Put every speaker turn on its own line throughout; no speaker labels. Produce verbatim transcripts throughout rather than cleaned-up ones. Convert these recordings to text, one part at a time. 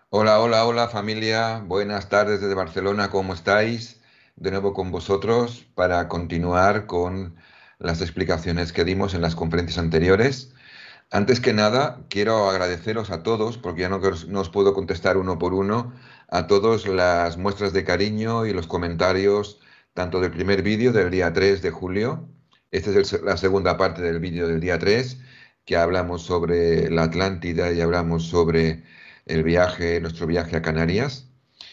Hola, hola, hola familia, buenas tardes desde Barcelona, ¿cómo estáis? De nuevo con vosotros para continuar con las explicaciones que dimos en las conferencias anteriores. Antes que nada, quiero agradeceros a todos, porque ya no, os no os puedo contestar uno por uno, a todos las muestras de cariño y los comentarios, tanto del primer vídeo del día tres de julio, esta es el se- la segunda parte del vídeo del día tres, que hablamos sobre la Atlántida y hablamos sobre el viaje, nuestro viaje a Canarias.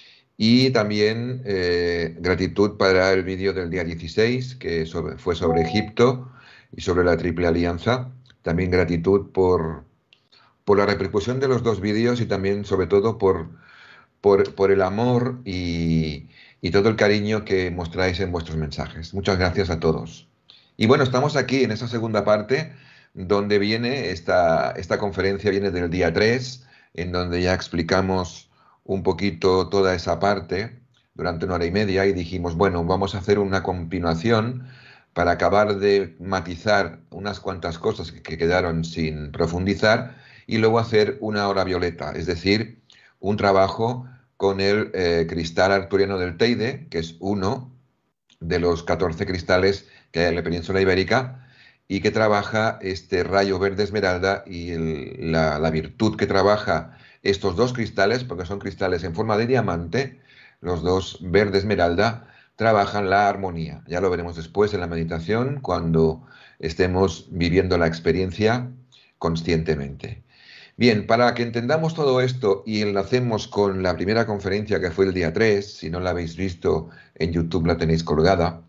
Y también eh, gratitud para el vídeo del día dieciséis, que sobre- fue sobre Egipto y sobre la Triple Alianza. También gratitud por, por la repercusión de los dos vídeos y también, sobre todo, por, por, por el amor y, y todo el cariño que mostráis en vuestros mensajes. Muchas gracias a todos. Y bueno, estamos aquí en esta segunda parte, donde viene esta, esta conferencia, viene del día tres, en donde ya explicamos un poquito toda esa parte durante una hora y media y dijimos, bueno, vamos a hacer una continuación para acabar de matizar unas cuantas cosas que, que quedaron sin profundizar y luego hacer una hora violeta, es decir, un trabajo con el eh, cristal arturiano del Teide, que es uno de los catorce cristales que hay en la península ibérica y que trabaja este rayo verde esmeralda y el- la, la virtud que trabaja estos dos cristales, porque son cristales en forma de diamante, los dos verde esmeralda, trabajan la armonía. Ya lo veremos después en la meditación cuando estemos viviendo la experiencia conscientemente. Bien, para que entendamos todo esto y enlacemos con la primera conferencia que fue el día tres, si no la habéis visto en YouTube la tenéis colgada,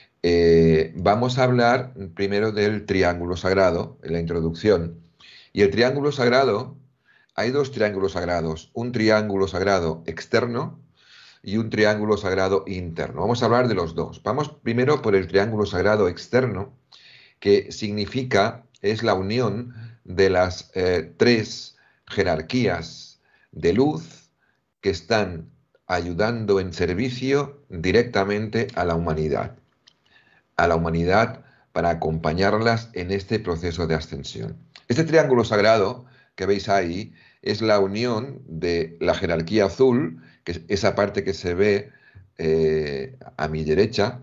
eh, vamos a hablar primero del triángulo sagrado, en la introducción. Y el triángulo sagrado, hay dos triángulos sagrados, un triángulo sagrado externo y un triángulo sagrado interno. Vamos a hablar de los dos. Vamos primero por el triángulo sagrado externo, que significa, es la unión de las eh, tres jerarquías de luz que están ayudando en servicio directamente a la humanidad, a la humanidad para acompañarlas en este proceso de ascensión. Este triángulo sagrado que veis ahí es la unión de la jerarquía azul, que es esa parte que se ve eh, a mi derecha,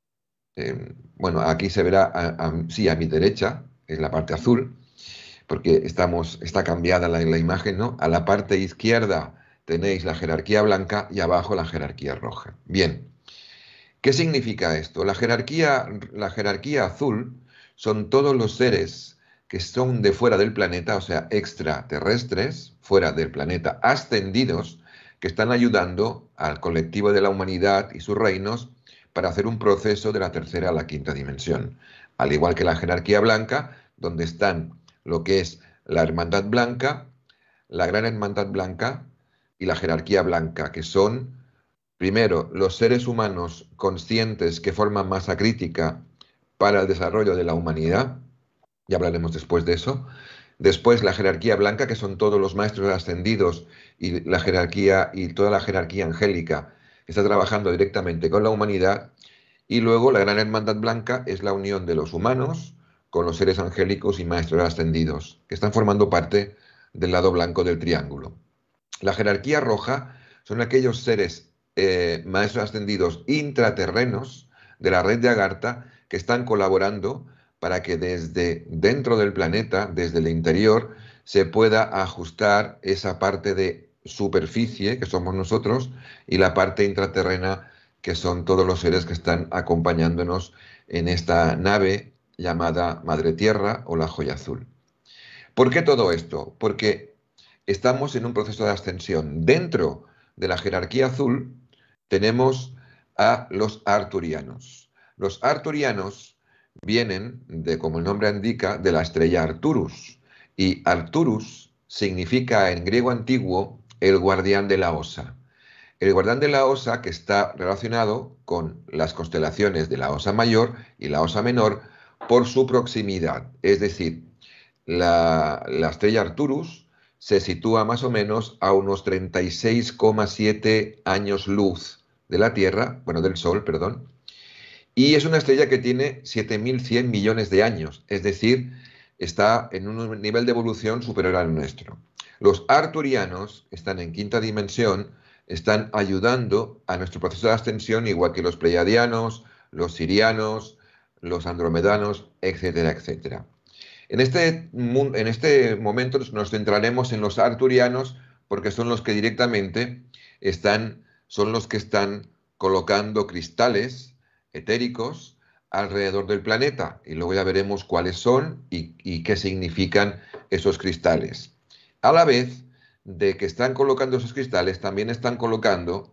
eh, bueno, aquí se verá, a, a, sí, a mi derecha, es la parte azul, porque estamos, está cambiada la, la imagen, ¿no? A la parte izquierda tenéis la jerarquía blanca y abajo la jerarquía roja. Bien, ¿qué significa esto? La jerarquía, la jerarquía azul son todos los seres que son de fuera del planeta, o sea, extraterrestres, fuera del planeta, ascendidos, que están ayudando al colectivo de la humanidad y sus reinos para hacer un proceso de la tercera a la quinta dimensión. Al igual que la jerarquía blanca, donde están lo que es la hermandad blanca, la gran hermandad blanca y la jerarquía blanca, que son primero, los seres humanos conscientes que forman masa crítica para el desarrollo de la humanidad, ya hablaremos después de eso. Después, la jerarquía blanca, que son todos los maestros ascendidos y la jerarquía y toda la jerarquía angélica que está trabajando directamente con la humanidad. Y luego, la gran hermandad blanca es la unión de los humanos con los seres angélicos y maestros ascendidos, que están formando parte del lado blanco del triángulo. La jerarquía roja son aquellos seres eh, maestros ascendidos intraterrenos de la red de Agartha que están colaborando para que desde dentro del planeta, desde el interior, se pueda ajustar esa parte de superficie que somos nosotros y la parte intraterrena que son todos los seres que están acompañándonos en esta nave llamada Madre Tierra o la Joya Azul. ¿Por qué todo esto? Porque estamos en un proceso de ascensión. Dentro de la jerarquía azul tenemos a los arturianos. Los arturianos vienen de, como el nombre indica, de la estrella Arturus. Y Arturus significa en griego antiguo el guardián de la osa. El guardián de la osa que está relacionado con las constelaciones de la osa mayor y la osa menor por su proximidad. Es decir, la, la estrella Arcturus se sitúa más o menos a unos treinta y seis coma siete años luz de la Tierra, bueno, del Sol, perdón, y es una estrella que tiene siete mil cien millones de años, es decir, está en un nivel de evolución superior al nuestro. Los arturianos están en quinta dimensión, están ayudando a nuestro proceso de ascensión, igual que los pleiadianos, los sirianos, los andromedanos, etcétera, etcétera. En este, en este momento nos centraremos en los arturianos porque son los que directamente están, son los que están colocando cristales etéricos alrededor del planeta y luego ya veremos cuáles son y, y qué significan esos cristales. A la vez de que están colocando esos cristales, también están colocando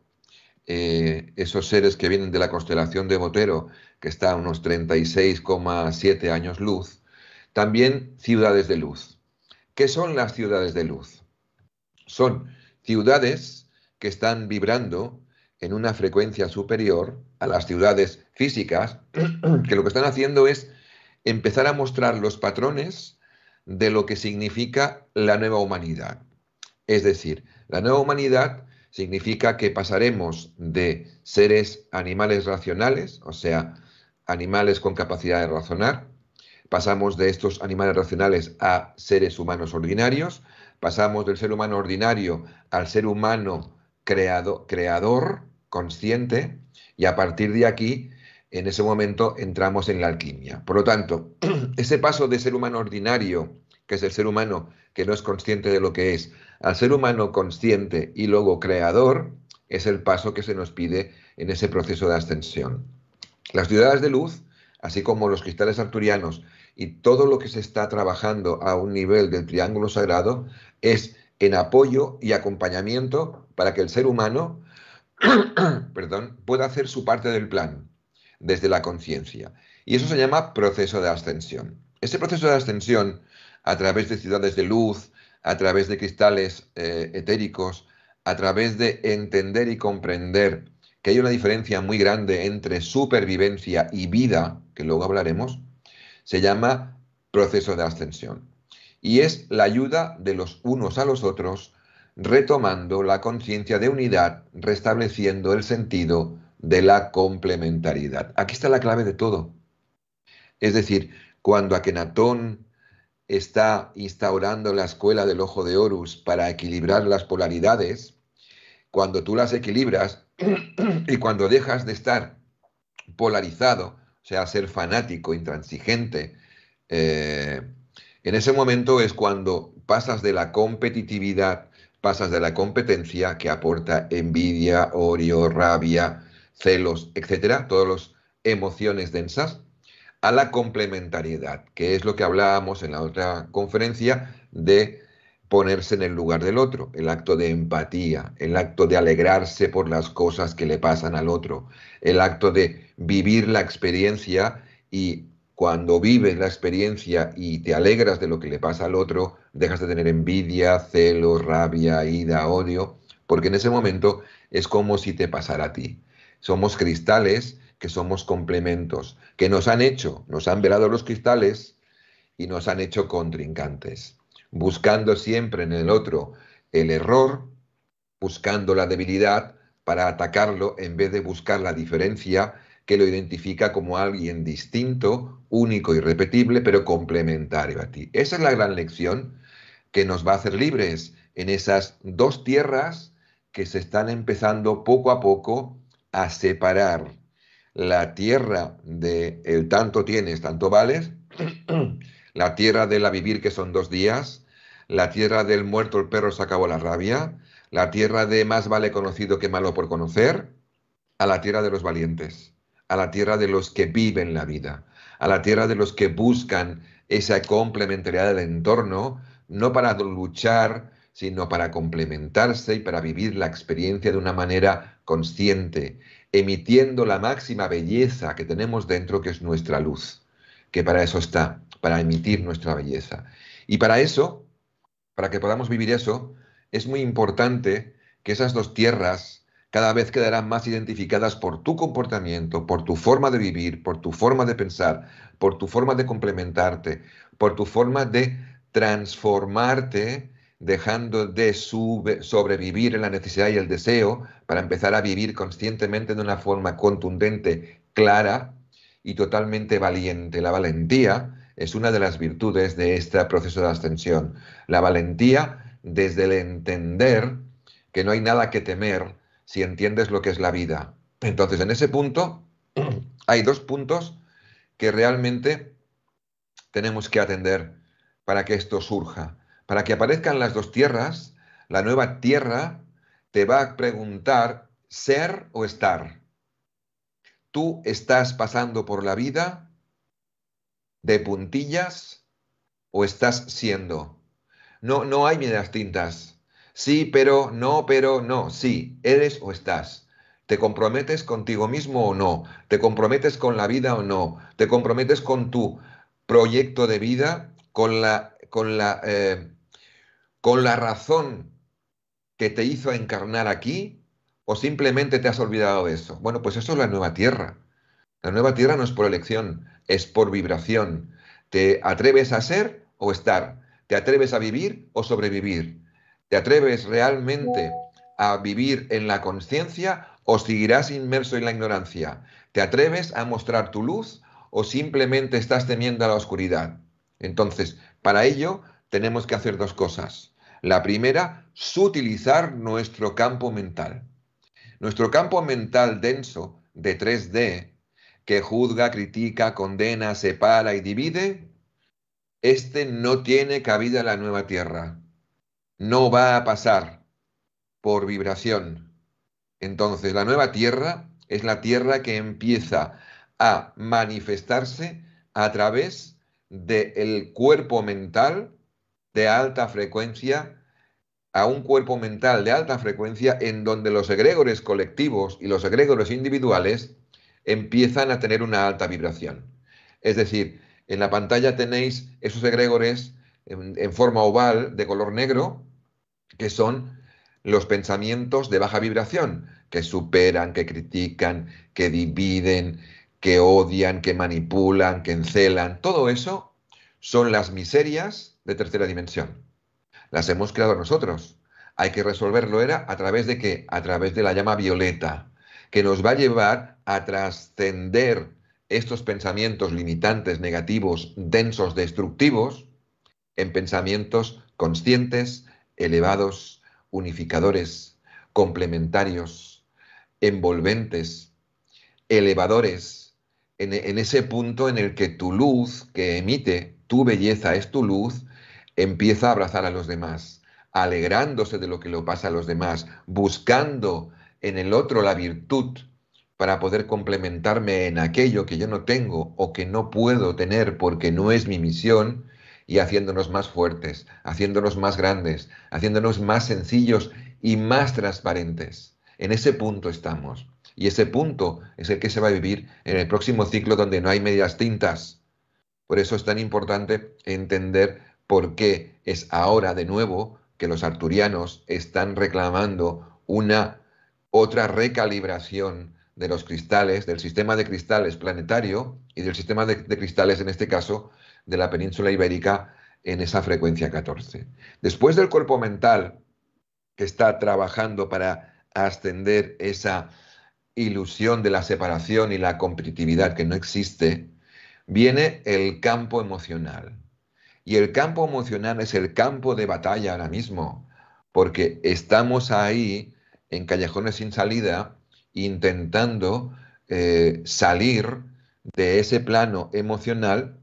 eh, esos seres que vienen de la constelación de Botero, que está a unos treinta y seis coma siete años luz, también ciudades de luz. ¿Qué son las ciudades de luz? Son ciudades que están vibrando en una frecuencia superior a las ciudades físicas, que lo que están haciendo es empezar a mostrar los patrones de lo que significa la nueva humanidad. Es decir, la nueva humanidad significa que pasaremos de seres animales racionales, o sea, animales con capacidad de razonar, pasamos de estos animales racionales a seres humanos ordinarios, pasamos del ser humano ordinario al ser humano creado, creador, consciente, y a partir de aquí, en ese momento, entramos en la alquimia. Por lo tanto, ese paso de ser humano ordinario, que es el ser humano que no es consciente de lo que es, al ser humano consciente y luego creador, es el paso que se nos pide en ese proceso de ascensión. Las ciudades de luz, así como los cristales arturianos y todo lo que se está trabajando a un nivel del triángulo sagrado, es en apoyo y acompañamiento para que el ser humano perdón, pueda hacer su parte del plan desde la conciencia. Y eso se llama proceso de ascensión. Ese proceso de ascensión, a través de ciudades de luz, a través de cristales eh, etéricos, a través de entender y comprender que hay una diferencia muy grande entre supervivencia y vida, que luego hablaremos, se llama proceso de ascensión. Y es la ayuda de los unos a los otros, retomando la conciencia de unidad, restableciendo el sentido de la complementariedad. Aquí está la clave de todo. Es decir, cuando Akenatón está instaurando la escuela del ojo de Horus para equilibrar las polaridades, cuando tú las equilibras y cuando dejas de estar polarizado, o sea, ser fanático, intransigente, eh, en ese momento es cuando pasas de la competitividad, pasas de la competencia que aporta envidia, odio, rabia, celos, etcétera, todas las emociones densas, a la complementariedad, que es lo que hablábamos en la otra conferencia de ponerse en el lugar del otro, el acto de empatía, el acto de alegrarse por las cosas que le pasan al otro, el acto de vivir la experiencia, y cuando vives la experiencia y te alegras de lo que le pasa al otro, dejas de tener envidia, celos, rabia, ira, odio, porque en ese momento es como si te pasara a ti. Somos cristales que somos complementos, que nos han hecho, nos han velado los cristales y nos han hecho contrincantes, buscando siempre en el otro el error, buscando la debilidad para atacarlo en vez de buscar la diferencia que lo identifica como alguien distinto, único, irrepetible, pero complementario a ti. Esa es la gran lección que nos va a hacer libres en esas dos tierras que se están empezando poco a poco a separar. La tierra de el tanto tienes, tanto vales, la tierra de la vivir, que son dos días, la tierra del muerto el perro se acabó la rabia, la tierra de más vale conocido que malo por conocer, a la tierra de los valientes, a la tierra de los que viven la vida, a la tierra de los que buscan esa complementariedad del entorno, no para luchar, sino para complementarse y para vivir la experiencia de una manera consciente, emitiendo la máxima belleza que tenemos dentro, que es nuestra luz, que para eso está, para emitir nuestra belleza. Y para eso, para que podamos vivir eso, es muy importante que esas dos tierras cada vez quedarán más identificadas por tu comportamiento, por tu forma de vivir, por tu forma de pensar, por tu forma de complementarte, por tu forma de transformarte, dejando de sobrevivir en la necesidad y el deseo para empezar a vivir conscientemente de una forma contundente, clara y totalmente valiente. La valentía es una de las virtudes de este proceso de ascensión. La valentía desde el entender que no hay nada que temer si entiendes lo que es la vida. Entonces, en ese punto, hay dos puntos que realmente tenemos que atender para que esto surja. Para que aparezcan las dos tierras, la nueva tierra te va a preguntar ser o estar. Tú estás pasando por la vida de puntillas o estás siendo. No, no hay medias tintas. Sí, pero, no, pero, no. Sí, eres o estás. ¿Te comprometes contigo mismo o no? ¿Te comprometes con la vida o no? ¿Te comprometes con tu proyecto de vida, con la, con la, eh, con la razón que te hizo encarnar aquí? ¿O simplemente te has olvidado de eso? Bueno, pues eso es la nueva tierra. La nueva tierra no es por elección, es por vibración. ¿Te atreves a ser o estar? ¿Te atreves a vivir o sobrevivir? ¿Te atreves realmente a vivir en la conciencia o seguirás inmerso en la ignorancia? ¿Te atreves a mostrar tu luz o simplemente estás temiendo a la oscuridad? Entonces, para ello tenemos que hacer dos cosas. La primera, sutilizar nuestro campo mental. Nuestro campo mental denso de tres D, que juzga, critica, condena, separa y divide, este no tiene cabida en la nueva tierra. No va a pasar por vibración. Entonces, la nueva tierra es la tierra que empieza a manifestarse a través del cuerpo mental de alta frecuencia, a un cuerpo mental de alta frecuencia en donde los egregores colectivos y los egregores individuales empiezan a tener una alta vibración. Es decir, en la pantalla tenéis esos egregores en, en forma oval de color negro, que son los pensamientos de baja vibración, que superan, que critican, que dividen, que odian, que manipulan, que encelan. Todo eso son las miserias de tercera dimensión. Las hemos creado nosotros. Hay que resolverlo era a través de qué? A través de la llama violeta, que nos va a llevar a trascender estos pensamientos limitantes, negativos, densos, destructivos, en pensamientos conscientes, elevados, unificadores, complementarios, envolventes, elevadores, en, en ese punto en el que tu luz que emite, tu belleza es tu luz, empieza a abrazar a los demás, alegrándose de lo que le pasa a los demás, buscando en el otro la virtud para poder complementarme en aquello que yo no tengo o que no puedo tener porque no es mi misión, y haciéndonos más fuertes, haciéndonos más grandes, haciéndonos más sencillos y más transparentes. En ese punto estamos. Y ese punto es el que se va a vivir en el próximo ciclo donde no hay medias tintas. Por eso es tan importante entender por qué es ahora de nuevo que los arturianos están reclamando una otra recalibración de los cristales, del sistema de cristales planetario y del sistema de, de cristales, en este caso, de la península ibérica en esa frecuencia catorce. Después del cuerpo mental, que está trabajando para ascender esa ilusión de la separación y la competitividad que no existe, viene el campo emocional. Y el campo emocional es el campo de batalla ahora mismo, porque estamos ahí en callejones sin salida intentando eh, salir de ese plano emocional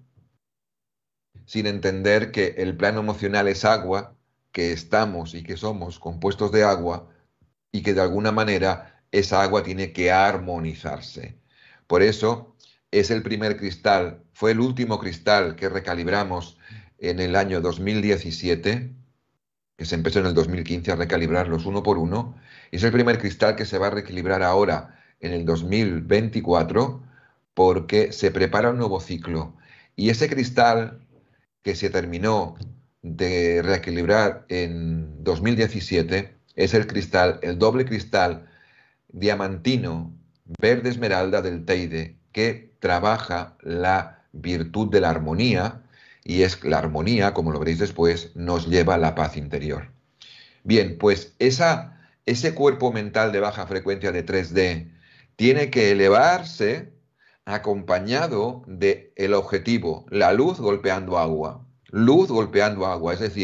sin entender que el plano emocional es agua, que estamos y que somos compuestos de agua y que de alguna manera esa agua tiene que armonizarse. Por eso es el primer cristal, fue el último cristal que recalibramos en el año dos mil diecisiete, que se empezó en el dos mil quince a recalibrarlos uno por uno, y es el primer cristal que se va a reequilibrar ahora en el dos mil veinticuatro porque se prepara un nuevo ciclo. Y ese cristal que se terminó de reequilibrar en dos mil diecisiete es el cristal, el doble cristal diamantino verde esmeralda del Teide, que trabaja la virtud de la armonía, y es la armonía, como lo veréis después, nos lleva a la paz interior. Bien, pues esa, ese cuerpo mental de baja frecuencia de tres D tiene que elevarse acompañado del objetivo, la luz golpeando agua. Luz golpeando agua, es decir,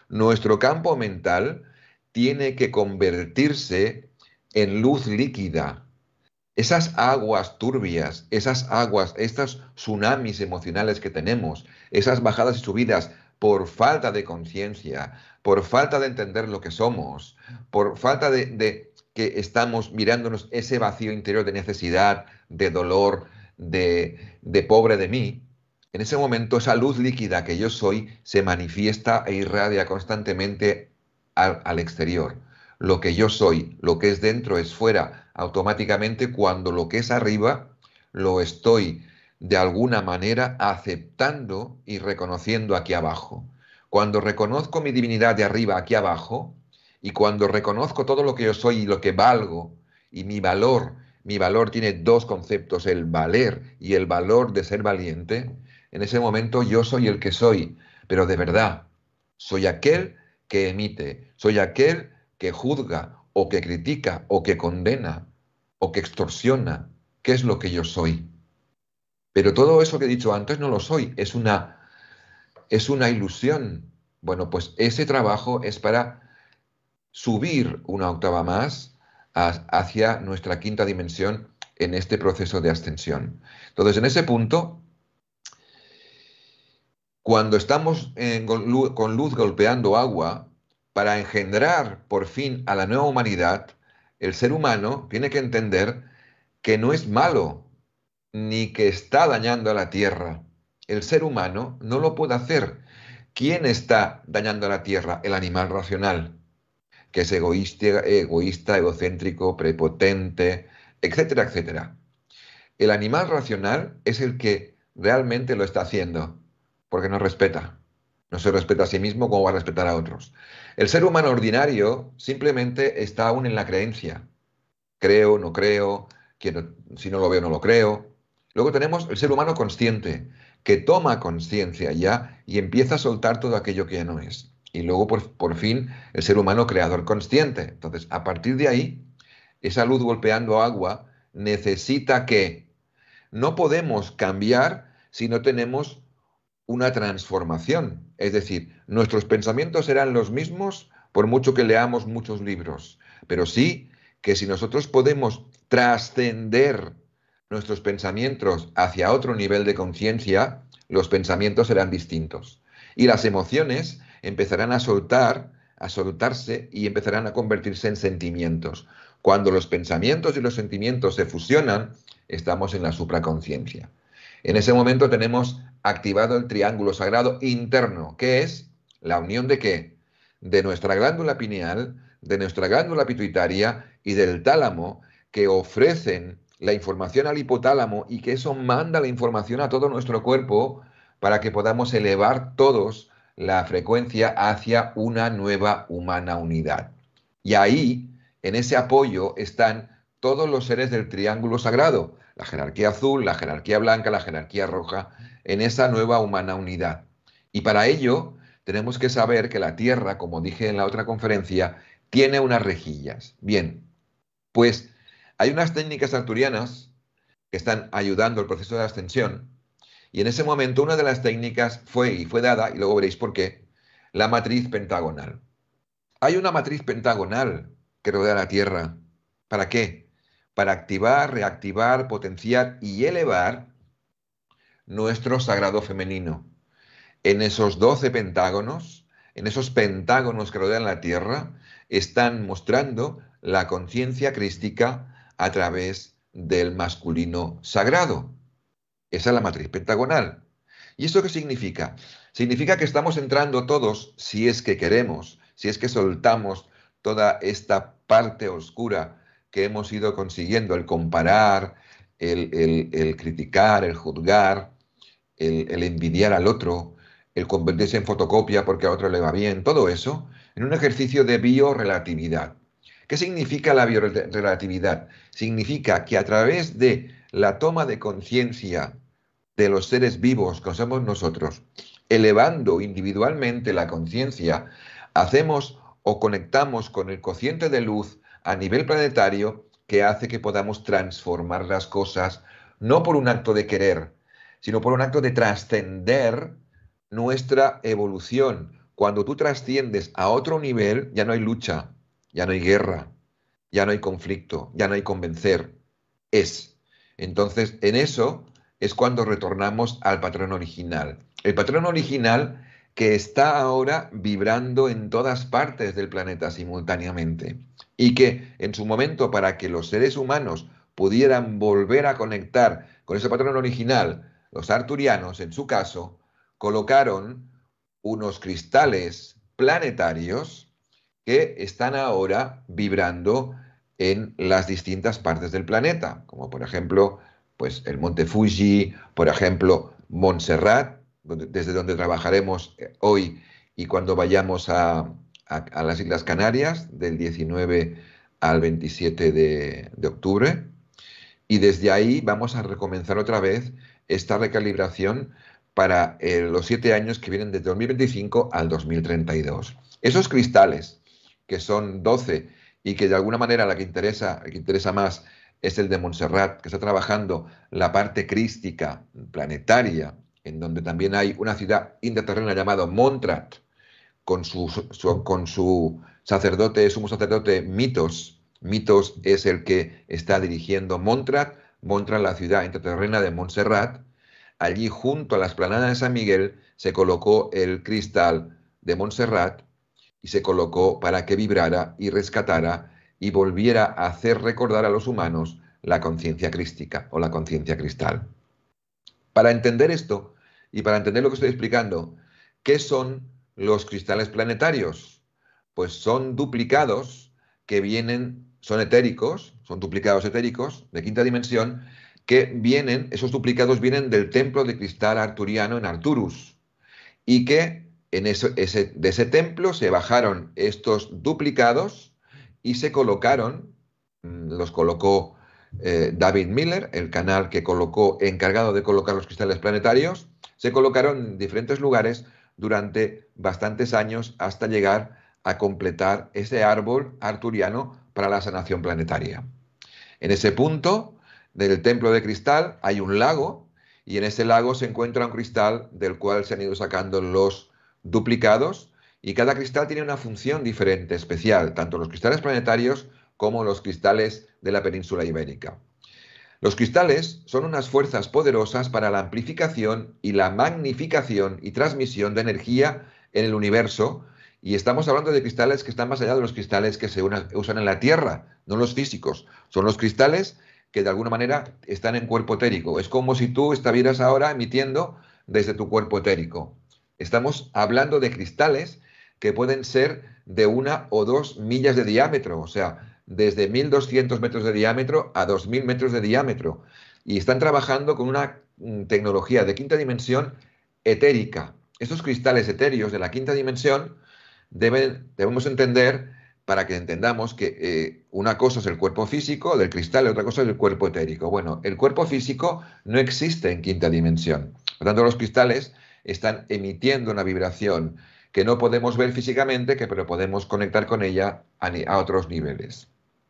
Nuestro campo mental tiene que convertirse en luz líquida. Esas aguas turbias, esas aguas, estos tsunamis emocionales que tenemos, esas bajadas y subidas por falta de conciencia, por falta de entender lo que somos, por falta de, de que estamos mirándonos ese vacío interior de necesidad, de dolor, de, de pobre de mí, en ese momento esa luz líquida que yo soy se manifiesta e irradia constantemente al, al exterior. Lo que yo soy, lo que es dentro es fuera automáticamente, cuando lo que es arriba lo estoy de alguna manera aceptando y reconociendo aquí abajo. Cuando reconozco mi divinidad de arriba aquí abajo, y cuando reconozco todo lo que yo soy y lo que valgo, y mi valor, mi valor tiene dos conceptos, el valer y el valor de ser valiente, en ese momento yo soy el que soy, pero de verdad, soy aquel que emite, soy aquel que juzga o que critica o que condena o que extorsiona. ¿Qué es lo que yo soy? Pero todo eso que he dicho antes no lo soy, es una, es una ilusión. Bueno, pues ese trabajo es para subir una octava más a, hacia nuestra quinta dimensión en este proceso de ascensión. Entonces, en ese punto, cuando estamos en, con, luz, con luz golpeando agua, para engendrar por fin a la nueva humanidad, el ser humano tiene que entender que no es malo ni que está dañando a la tierra. El ser humano no lo puede hacer. ¿Quién está dañando a la tierra? El animal racional, que es egoísta, egoísta, egocéntrico, prepotente, etcétera, etcétera. El animal racional es el que realmente lo está haciendo, porque no respeta. No se respeta a sí mismo, como va a respetar a otros. El ser humano ordinario simplemente está aún en la creencia. Creo, no creo, quiero, si no lo veo, no lo creo. Luego tenemos el ser humano consciente, que toma conciencia ya y empieza a soltar todo aquello que ya no es. Y luego, por, por fin, el ser humano creador consciente. Entonces, a partir de ahí, esa luz golpeando agua necesita que no podemos cambiar si no tenemos una transformación. Es decir, nuestros pensamientos serán los mismos por mucho que leamos muchos libros, pero sí que si nosotros podemos trascender nuestros pensamientos hacia otro nivel de conciencia, los pensamientos serán distintos. Y las emociones empezarán a soltar, a soltarse y empezarán a convertirse en sentimientos. Cuando los pensamientos y los sentimientos se fusionan, estamos en la supraconciencia. En ese momento tenemos activado el triángulo sagrado interno, que es la unión de qué? De nuestra glándula pineal, de nuestra glándula pituitaria y del tálamo, que ofrecen la información al hipotálamo y que eso manda la información a todo nuestro cuerpo para que podamos elevar todos la frecuencia hacia una nueva humana unidad. Y ahí, en ese apoyo, están todos los seres del triángulo sagrado, la jerarquía azul, la jerarquía blanca, la jerarquía roja, en esa nueva humana unidad. Y para ello tenemos que saber que la Tierra, como dije en la otra conferencia, tiene unas rejillas. Bien, pues hay unas técnicas arturianas que están ayudando al proceso de ascensión, y en ese momento una de las técnicas fue, y fue dada, y luego veréis por qué, la matriz pentagonal. Hay una matriz pentagonal que rodea la Tierra. ¿Para qué? Para activar, reactivar, potenciar y elevar nuestro sagrado femenino. En esos doce pentágonos, en esos pentágonos que rodean la Tierra, están mostrando la conciencia crística a través del masculino sagrado. Esa es la matriz pentagonal. ¿Y eso qué significa? Significa que estamos entrando todos, si es que queremos, si es que soltamos toda esta parte oscura que hemos ido consiguiendo, el comparar, el, el, el criticar, el juzgar, el, el envidiar al otro, el convertirse en fotocopia porque a otro le va bien, todo eso, en un ejercicio de biorelatividad. ¿Qué significa la biorelatividad? Significa que a través de la toma de conciencia de los seres vivos que somos nosotros, elevando individualmente la conciencia, hacemos o conectamos con el cociente de luz a nivel planetario que hace que podamos transformar las cosas, no por un acto de querer, sino por un acto de trascender nuestra evolución, cuando tú trasciendes a otro nivel, ya no hay lucha, ya no hay guerra, ya no hay conflicto, ya no hay convencer, es. Entonces, en eso es cuando retornamos al patrón original. El patrón original que está ahora vibrando en todas partes del planeta simultáneamente y que en su momento, para que los seres humanos pudieran volver a conectar con ese patrón original, los arturianos, en su caso, colocaron unos cristales planetarios que están ahora vibrando en las distintas partes del planeta, como por ejemplo, pues el Monte Fuji, por ejemplo, Montserrat, donde, desde donde trabajaremos hoy y cuando vayamos a, a, a las Islas Canarias, del diecinueve al veintisiete de, de octubre, y desde ahí vamos a recomenzar otra vez esta recalibración para eh, los siete años que vienen desde dos mil veinticinco al dos mil treinta y dos. Esos cristales, que son doce y que de alguna manera la que interesa, la que interesa más es el de Montserrat, que está trabajando la parte crística planetaria, en donde también hay una ciudad intraterrena llamada Montrat, con su, su, con su sacerdote, sumo sacerdote Mitos. Mitos es el que está dirigiendo Montrat, Montrat, la ciudad intraterrena de Montserrat. Allí, junto a la explanada de San Miguel, se colocó el cristal de Montserrat y se colocó para que vibrara y rescatara y volviera a hacer recordar a los humanos la conciencia crística o la conciencia cristal. Para entender esto y para entender lo que estoy explicando, ¿qué son los cristales planetarios? Pues son duplicados que vienen, son etéricos, son duplicados etéricos de quinta dimensión, que vienen, esos duplicados vienen del templo de cristal arturiano en Arturus, y que en eso, ese, de ese templo se bajaron estos duplicados y se colocaron, los colocó eh, David Miller, el canal que colocó, encargado de colocar los cristales planetarios, se colocaron en diferentes lugares durante bastantes años hasta llegar a completar ese árbol arturiano para la sanación planetaria. En ese punto del templo de cristal hay un lago y en ese lago se encuentra un cristal del cual se han ido sacando los duplicados y cada cristal tiene una función diferente, especial, tanto los cristales planetarios como los cristales de la península ibérica. Los cristales son unas fuerzas poderosas para la amplificación y la magnificación y transmisión de energía en el universo, y estamos hablando de cristales que están más allá de los cristales que se usan en la Tierra, no los físicos. Son los cristales que de alguna manera están en cuerpo etérico. Es como si tú estuvieras ahora emitiendo desde tu cuerpo etérico. Estamos hablando de cristales que pueden ser de una o dos millas de diámetro, o sea, desde mil doscientos metros de diámetro a dos mil metros de diámetro. Y están trabajando con una tecnología de quinta dimensión etérica. Estos cristales etéreos de la quinta dimensión deben, debemos entender, para que entendamos que eh, una cosa es el cuerpo físico del cristal y otra cosa es el cuerpo etérico. Bueno, el cuerpo físico no existe en quinta dimensión. Por tanto, los cristales están emitiendo una vibración que no podemos ver físicamente, que pero podemos conectar con ella a, a otros niveles.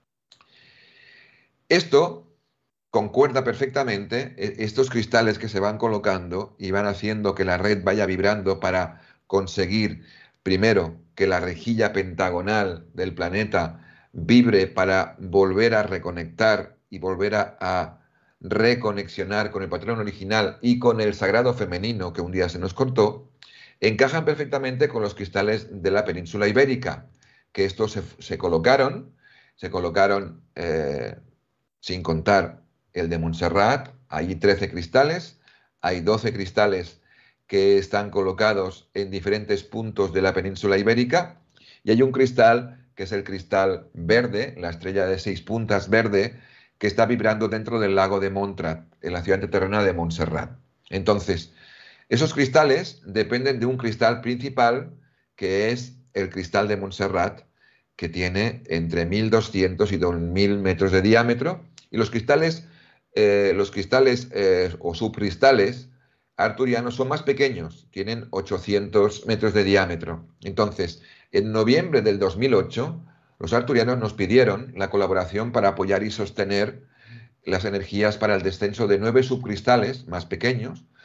Esto concuerda perfectamente, estos cristales que se van colocando y van haciendo que la red vaya vibrando para conseguir, primero, que la rejilla pentagonal del planeta vibre para volver a reconectar y volver a, a reconexionar con el patrón original y con el sagrado femenino que un día se nos cortó, encajan perfectamente con los cristales de la península ibérica, que estos se, se colocaron, se colocaron eh, sin contar el de Montserrat, hay trece cristales, hay doce cristales que están colocados en diferentes puntos de la península ibérica y hay un cristal que es el cristal verde, la estrella de seis puntas verde, que está vibrando dentro del lago de Montrat, en la ciudad terrena de Montserrat. Entonces, esos cristales dependen de un cristal principal que es el cristal de Montserrat, que tiene entre mil doscientos y dos mil metros de diámetro, y los cristales, eh, los cristales eh, o subcristales arturianos son más pequeños, tienen ochocientos metros de diámetro. Entonces, en noviembre del dos mil ocho, los arturianos nos pidieron la colaboración para apoyar y sostener las energías para el descenso de nueve subcristales más pequeños,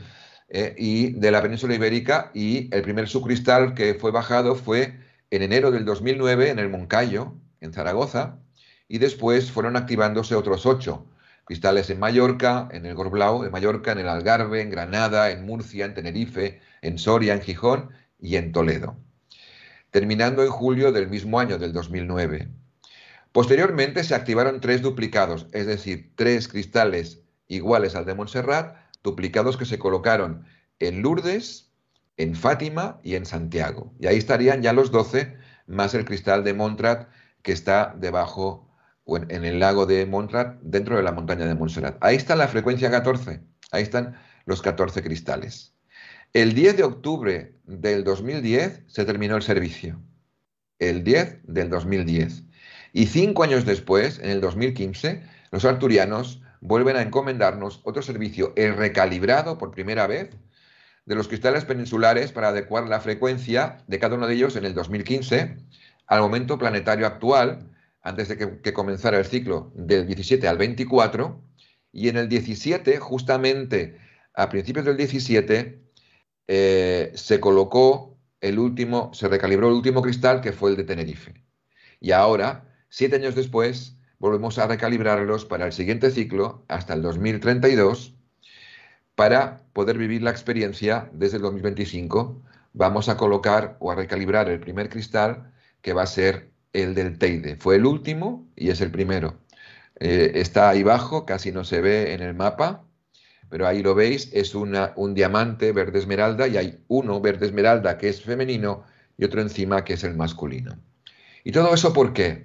eh, y de la península ibérica, y el primer subcristal que fue bajado fue en enero del dos mil nueve en el Moncayo, en Zaragoza, y después fueron activándose otros ocho cristales en Mallorca, en el Gorblau de Mallorca, en el Algarve, en Granada, en Murcia, en Tenerife, en Soria, en Gijón y en Toledo, terminando en julio del mismo año, del dos mil nueve. Posteriormente se activaron tres duplicados, es decir, tres cristales iguales al de Montserrat, duplicados que se colocaron en Lourdes, en Fátima y en Santiago. Y ahí estarían ya los doce, más el cristal de Montserrat que está debajo, o en, en el lago de Montserrat, dentro de la montaña de Montserrat. Ahí está la frecuencia catorce, ahí están los catorce cristales. El diez de octubre del dos mil diez se terminó el servicio. El diez del dos mil diez. Y cinco años después, en el dos mil quince, los arturianos vuelven a encomendarnos otro servicio, el recalibrado por primera vez de los cristales peninsulares para adecuar la frecuencia de cada uno de ellos en el dos mil quince al momento planetario actual, antes de que, que comenzara el ciclo del diecisiete al veinticuatro, y en el diecisiete, justamente a principios del diecisiete, eh, se colocó el último, se recalibró el último cristal, que fue el de Tenerife. Y ahora, siete años después, volvemos a recalibrarlos para el siguiente ciclo, hasta el dos mil treinta y dos, para poder vivir la experiencia desde el dos mil veinticinco. Vamos a colocar o a recalibrar el primer cristal, que va a ser el del Teide. Fue el último y es el primero. Eh, está ahí abajo, casi no se ve en el mapa, pero ahí lo veis, es una, un diamante verde esmeralda, y hay uno verde esmeralda que es femenino y otro encima que es el masculino. ¿Y todo eso por qué?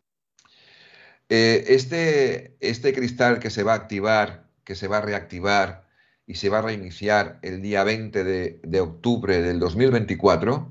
Eh, este, este cristal que se va a activar, que se va a reactivar y se va a reiniciar el día veinte de, de octubre del dos mil veinticuatro,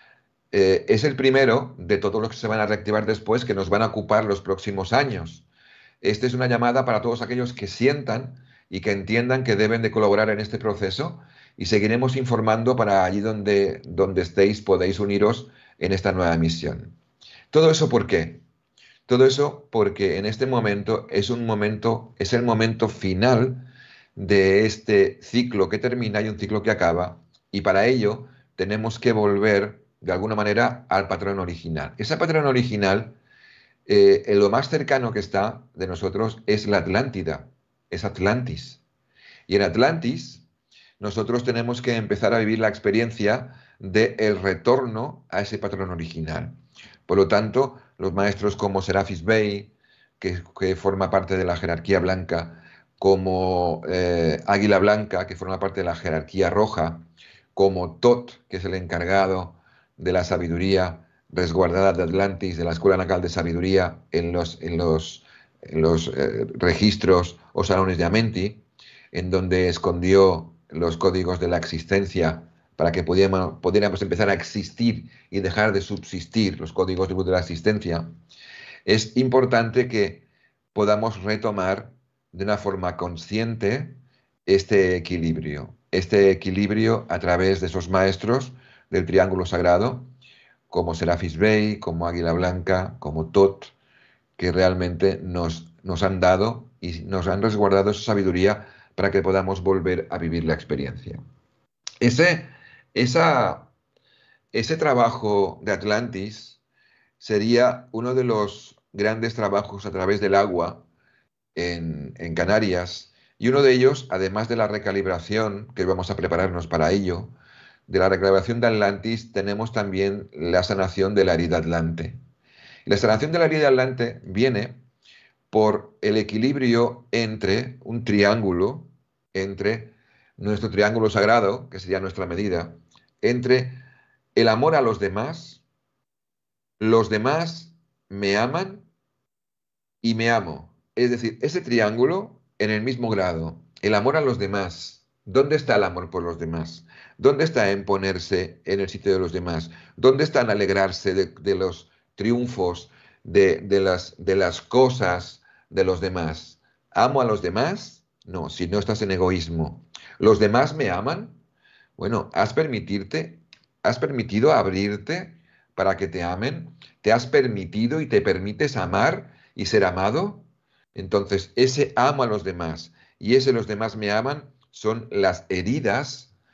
eh, es el primero de todos los que se van a reactivar después, que nos van a ocupar los próximos años. Esta es una llamada para todos aquellos que sientan y que entiendan que deben de colaborar en este proceso, y seguiremos informando para allí donde, donde estéis podéis uniros en esta nueva misión. ¿Todo eso por qué? Todo eso porque en este momento es un momento, es el momento final de este ciclo que termina y un ciclo que acaba, y para ello tenemos que volver de alguna manera al patrón original. Ese patrón original, eh, en lo más cercano que está de nosotros es la Atlántida, es Atlantis. Y en Atlantis nosotros tenemos que empezar a vivir la experiencia del retorno a ese patrón original. Por lo tanto, los maestros como Serapis Bey, que, que forma parte de la jerarquía blanca, como eh, Águila Blanca, que forma parte de la jerarquía roja, como Tot, que es el encargado de la sabiduría resguardada de Atlantis, de la Escuela Nacal de Sabiduría, en los, en los, en los eh, registros o salones de Amenti, en donde escondió los códigos de la existencia para que pudiéramos, pudiéramos empezar a existir y dejar de subsistir, los códigos de luz de la existencia. Es importante que podamos retomar de una forma consciente este equilibrio, este equilibrio a través de esos maestros del triángulo sagrado, como Serapis Bey, como Águila Blanca, como Tot, que realmente nos, nos han dado y nos han resguardado esa sabiduría para que podamos volver a vivir la experiencia. Ese, esa, ese trabajo de Atlantis sería uno de los grandes trabajos a través del agua en, en Canarias, y uno de ellos, además de la recalibración, que vamos a prepararnos para ello, de la recalibración de Atlantis, tenemos también la sanación de la herida Atlante. La sanación de la herida Atlante viene por el equilibrio entre un triángulo, entre nuestro triángulo sagrado, que sería nuestra medida, entre el amor a los demás, los demás me aman y me amo. Es decir, ese triángulo en el mismo grado, el amor a los demás. ¿Dónde está el amor por los demás? ¿Dónde está en ponerse en el sitio de los demás? ¿Dónde está en alegrarse de, de los triunfos, de, de, las, de las cosas de los demás? ¿Amo a los demás? No, si no estás en egoísmo. ¿Los demás me aman? Bueno, ¿has permitirte, has permitido abrirte para que te amen? ¿Te has permitido y te permites amar y ser amado? Entonces, ese amo a los demás y ese los demás me aman son las heridas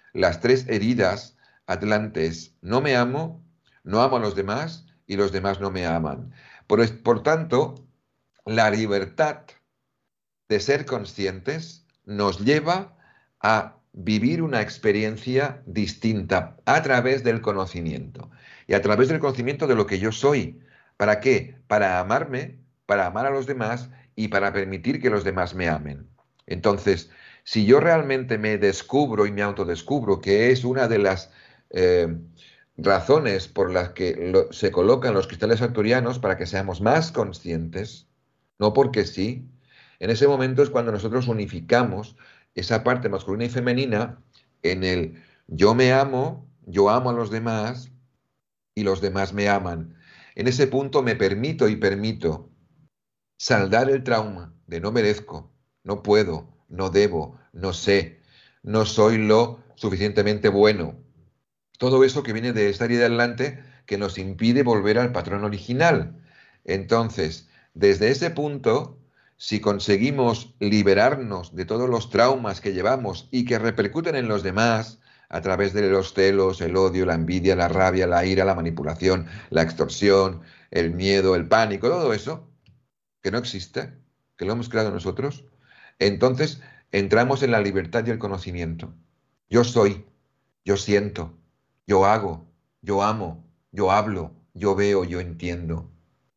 las tres heridas atlantes: no me amo, no amo a los demás y los demás no me aman. Por, es- por tanto, la libertad de ser conscientes nos lleva a vivir una experiencia distinta a través del conocimiento y a través del conocimiento de lo que yo soy. ¿Para qué? Para amarme, para amar a los demás y para permitir que los demás me amen. Entonces, si yo realmente me descubro y me autodescubro, que es una de las eh, razones por las que lo- se colocan los cristales arturianos para que seamos más conscientes, no porque sí. En ese momento es cuando nosotros unificamos esa parte masculina y femenina en el yo me amo, yo amo a los demás y los demás me aman. En ese punto me permito y permito saldar el trauma de no merezco, no puedo, no debo, no sé, no soy lo suficientemente bueno. Todo eso que viene de esta herida adelante que nos impide volver al patrón original. Entonces, desde ese punto, si conseguimos liberarnos de todos los traumas que llevamos y que repercuten en los demás a través de los celos, el odio, la envidia, la rabia, la ira, la manipulación, la extorsión, el miedo, el pánico, todo eso, que no existe, que lo hemos creado nosotros, entonces entramos en la libertad y el conocimiento. Yo soy, yo siento, yo hago, yo amo, yo hablo, yo veo, yo entiendo.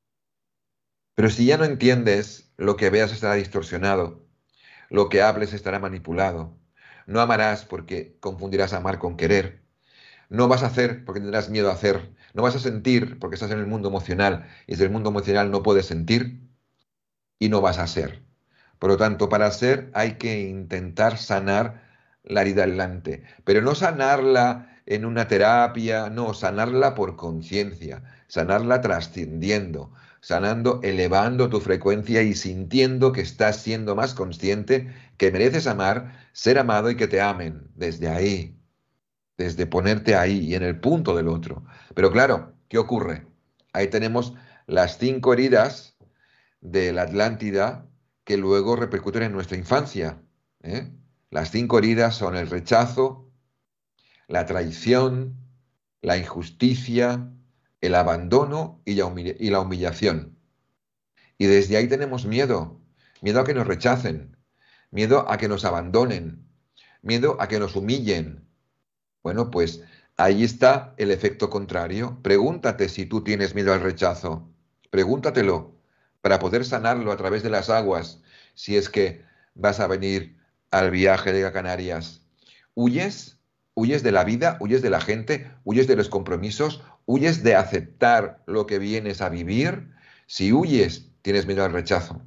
Pero si ya no entiendes, lo que veas estará distorsionado, lo que hables estará manipulado. No amarás porque confundirás amar con querer. No vas a hacer porque tendrás miedo a hacer. No vas a sentir porque estás en el mundo emocional y desde el mundo emocional no puedes sentir y no vas a ser. Por lo tanto, para ser hay que intentar sanar la herida adelante, pero no sanarla en una terapia, no, sanarla por conciencia, sanarla trascendiendo, sanando, elevando tu frecuencia y sintiendo que estás siendo más consciente, que mereces amar, ser amado y que te amen desde ahí, desde ponerte ahí y en el punto del otro. Pero claro, ¿qué ocurre? Ahí tenemos las cinco heridas de la Atlántida que luego repercuten en nuestra infancia. ¿eh? Las cinco heridas son el rechazo, la traición, la injusticia, el abandono y la, humilla- y la humillación. Y desde ahí tenemos miedo, miedo a que nos rechacen, miedo a que nos abandonen, miedo a que nos humillen. Bueno, pues ahí está el efecto contrario. Pregúntate si tú tienes miedo al rechazo. Pregúntatelo para poder sanarlo a través de las aguas, si es que vas a venir al viaje de Canarias. ¿Huyes? ¿Huyes de la vida? ¿Huyes de la gente? ¿Huyes de los compromisos? ¿Huyes de aceptar lo que vienes a vivir? Si huyes, tienes miedo al rechazo.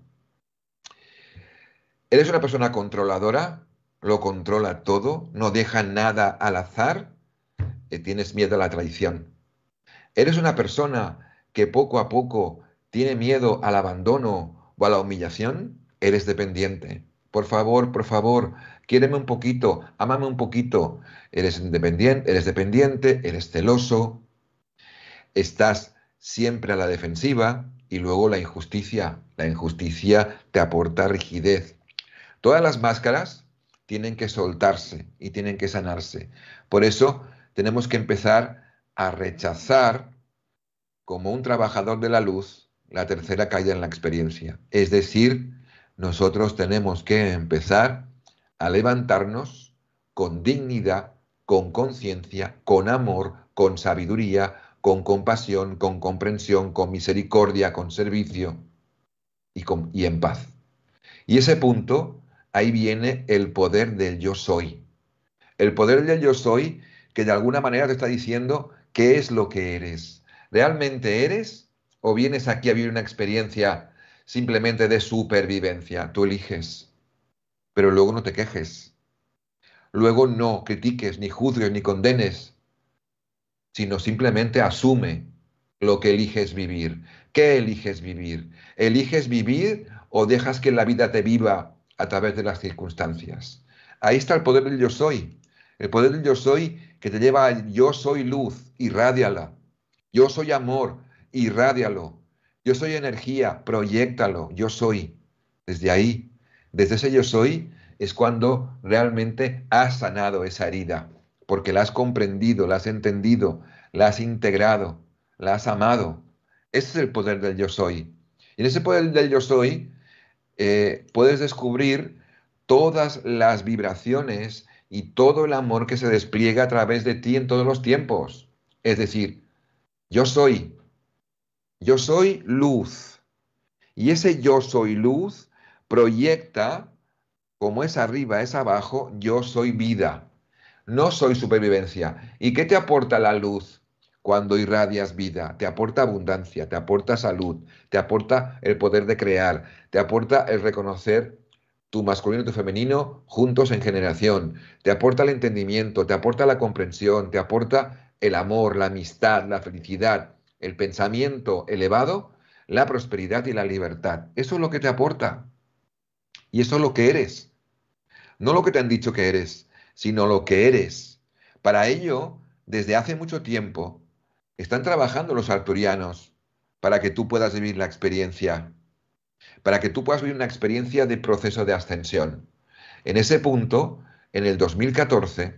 ¿Eres una persona controladora? ¿Lo controla todo? ¿No deja nada al azar? Eh, tienes miedo a la traición. ¿Eres una persona que poco a poco tiene miedo al abandono o a la humillación? Eres dependiente. Por favor, por favor, quiéreme un poquito, ámame un poquito. Eres independiente, eres dependiente, eres celoso, estás siempre a la defensiva y luego la injusticia. La injusticia te aporta rigidez. Todas las máscaras tienen que soltarse y tienen que sanarse. Por eso tenemos que empezar a rechazar como un trabajador de la luz la tercera caída en la experiencia. Es decir, nosotros tenemos que empezar a levantarnos con dignidad, con conciencia, con amor, con sabiduría, con compasión, con comprensión, con misericordia, con servicio y, con, y en paz. Y ese punto, ahí viene el poder del yo soy. El poder del yo soy que de alguna manera te está diciendo qué es lo que eres. ¿Realmente eres o vienes aquí a vivir una experiencia simplemente de supervivencia? Tú eliges, pero luego no te quejes. Luego no critiques, ni juzgues, ni condenes, sino simplemente asume lo que eliges vivir. ¿Qué eliges vivir? ¿Eliges vivir o dejas que la vida te viva a través de las circunstancias? Ahí está el poder del yo soy. El poder del yo soy que te lleva al yo soy luz, irrádiala. Yo soy amor, irrádialo. Yo soy energía, proyéctalo. Yo soy. Desde ahí, desde ese yo soy, es cuando realmente has sanado esa herida. porque la has comprendido, la has entendido, la has integrado, la has amado. Ese es el poder del yo soy. Y en ese poder del yo soy eh, puedes descubrir todas las vibraciones y todo el amor que se despliega a través de ti en todos los tiempos. Es decir, yo soy, yo soy luz. Y ese yo soy luz proyecta, como es arriba, es abajo, yo soy vida. No soy supervivencia. ¿Y qué te aporta la luz cuando irradias vida? Te aporta abundancia, te aporta salud, te aporta el poder de crear, te aporta el reconocer tu masculino y tu femenino juntos en generación, te aporta el entendimiento, te aporta la comprensión, te aporta el amor, la amistad, la felicidad, el pensamiento elevado, la prosperidad y la libertad. Eso es lo que te aporta. Y eso es lo que eres. No lo que te han dicho que eres, sino lo que eres. Para ello, desde hace mucho tiempo, están trabajando los arturianos para que tú puedas vivir la experiencia, para que tú puedas vivir una experiencia de proceso de ascensión. En ese punto, en el dos mil catorce,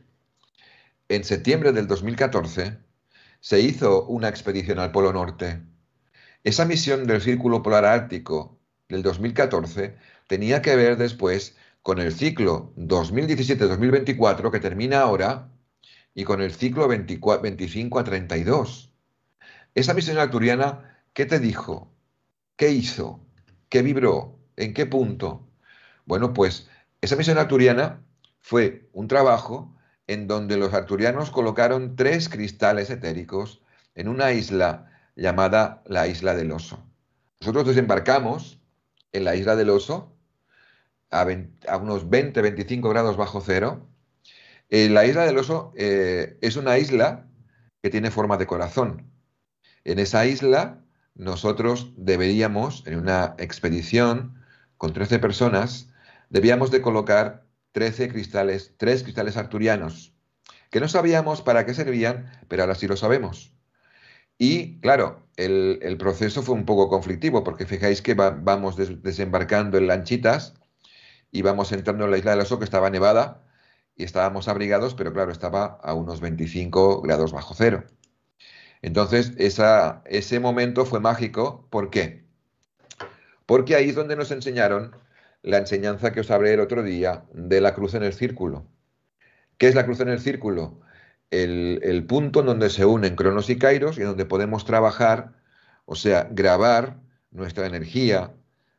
en septiembre del dos mil catorce, se hizo una expedición al Polo Norte. Esa misión del Círculo Polar Ártico del dos mil catorce tenía que ver después con el ciclo dos mil diecisiete dos mil veinticuatro que termina ahora y con el ciclo veinticinco a treinta y dos. Esa misión arturiana, ¿qué te dijo? ¿Qué hizo? ¿Qué vibró? ¿En qué punto? Bueno, pues esa misión arturiana fue un trabajo en donde los arturianos colocaron tres cristales etéricos en una isla llamada la Isla del Oso. Nosotros desembarcamos en la Isla del Oso a, veinte, a unos veinte a veinticinco grados bajo cero. Eh, la Isla del Oso eh, es una isla que tiene forma de corazón. En esa isla nosotros deberíamos, en una expedición con trece personas, debíamos de colocar trece cristales, tres cristales arturianos, que no sabíamos para qué servían, pero ahora sí lo sabemos. Y claro, el, el proceso fue un poco conflictivo, porque fijáis que va, vamos des, desembarcando en lanchitas y vamos entrando en la isla del Oso, que estaba nevada, y estábamos abrigados, pero claro, estaba a unos veinticinco grados bajo cero. Entonces, esa, ese momento fue mágico. ¿Por qué? Porque ahí es donde nos enseñaron la enseñanza que os hablé el otro día de la cruz en el círculo. ¿Qué es la cruz en el círculo? El, el punto en donde se unen Cronos y Kairos y donde podemos trabajar, o sea, grabar nuestra energía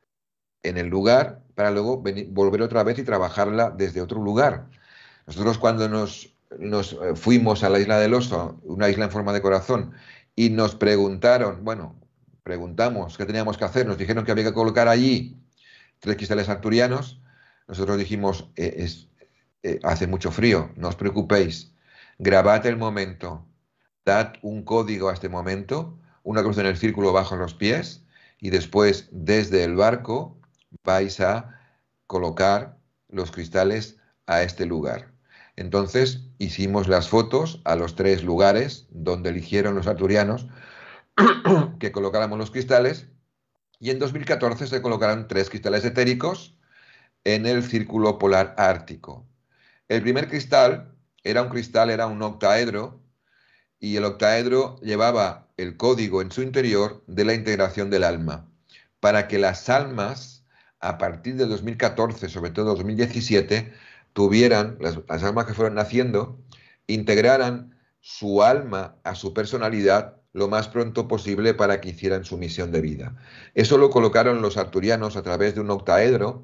en el lugar para luego venir, volver otra vez y trabajarla desde otro lugar. Nosotros cuando nos, nos fuimos a la Isla del Oso, una isla en forma de corazón, y nos preguntaron, bueno, preguntamos qué teníamos que hacer, nos dijeron que había que colocar allí tres cristales arturianos, nosotros dijimos, eh, es, eh, hace mucho frío, no os preocupéis, grabad el momento, dad un código a este momento, una cruz en el círculo bajo los pies, y después desde el barco vais a colocar los cristales a este lugar. Entonces hicimos las fotos a los tres lugares donde eligieron los arturianos que colocáramos los cristales, y en dos mil catorce se colocaron tres cristales etéricos en el círculo polar ártico. El primer cristal era un cristal, era un octaedro, y el octaedro llevaba el código en su interior de la integración del alma, para que las almas, a partir de dos mil catorce, sobre todo dos mil diecisiete, tuvieran, las, las almas que fueron naciendo, integraran su alma a su personalidad lo más pronto posible para que hicieran su misión de vida. Eso lo colocaron los arturianos a través de un octaedro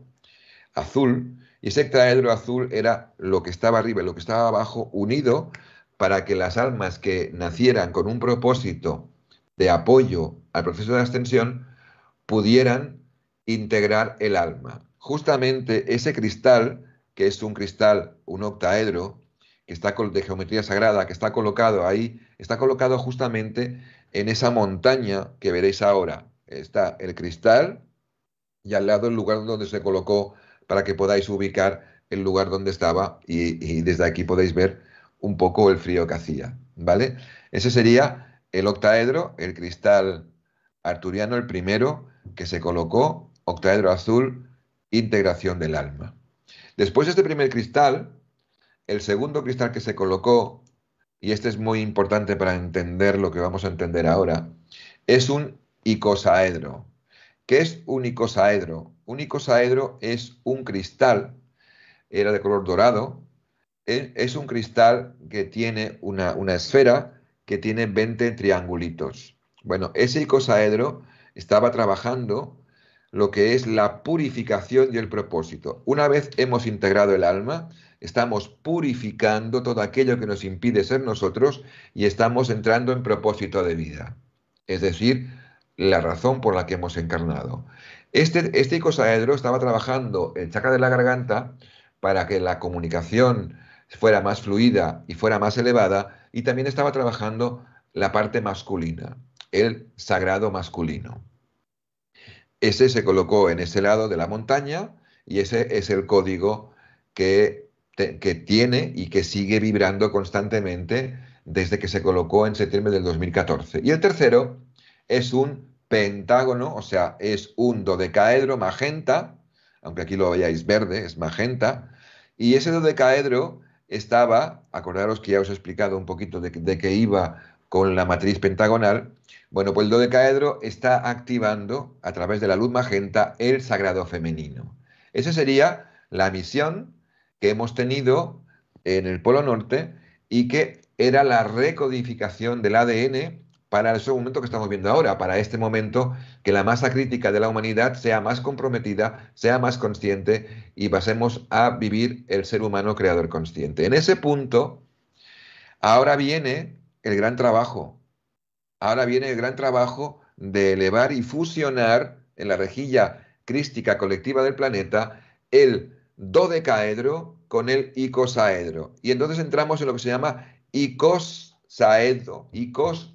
azul, y ese octaedro azul era lo que estaba arriba y lo que estaba abajo unido para que las almas que nacieran con un propósito de apoyo al proceso de ascensión pudieran integrar el alma. Justamente ese cristal, que es un cristal, un octaedro, que está de geometría sagrada, que está colocado ahí, está colocado justamente en esa montaña que veréis ahora. Está el cristal y al lado el lugar donde se colocó para que podáis ubicar el lugar donde estaba y, y desde aquí podéis ver un poco el frío que hacía, ¿vale? Ese sería el octaedro, el cristal arturiano, el primero que se colocó, octaedro azul, integración del alma. Después de este primer cristal, el segundo cristal que se colocó, y este es muy importante para entender lo que vamos a entender ahora, es un icosaedro. ¿Qué es un icosaedro? Un icosaedro es un cristal, era de color dorado, e- es un cristal que tiene una, una esfera que tiene veinte triangulitos. Bueno, ese icosaedro estaba trabajando lo que es la purificación y el propósito. Una vez hemos integrado el alma, estamos purificando todo aquello que nos impide ser nosotros y estamos entrando en propósito de vida. Es decir, la razón por la que hemos encarnado. Este, este icosaedro estaba trabajando el chakra de la garganta para que la comunicación fuera más fluida y fuera más elevada, y también estaba trabajando la parte masculina, el sagrado masculino. Ese se colocó en ese lado de la montaña y ese es el código que, te- que tiene y que sigue vibrando constantemente desde que se colocó en septiembre del dos mil catorce. Y el tercero es un pentágono, o sea, es un dodecaedro magenta, aunque aquí lo veáis verde, es magenta, y ese dodecaedro estaba, acordaros que ya os he explicado un poquito de, de qué iba con la matriz pentagonal. Bueno, pues el dodecaedro está activando a través de la luz magenta el sagrado femenino. Esa sería la misión que hemos tenido en el Polo Norte y que era la recodificación del A D N para ese momento que estamos viendo ahora, para este momento que la masa crítica de la humanidad sea más comprometida, sea más consciente y pasemos a vivir el ser humano creador consciente. En ese punto, ahora viene el gran trabajo. Ahora viene el gran trabajo de elevar y fusionar en la rejilla crística colectiva del planeta el dodecaedro con el icosaedro. Y entonces entramos en lo que se llama icosaedro, icos,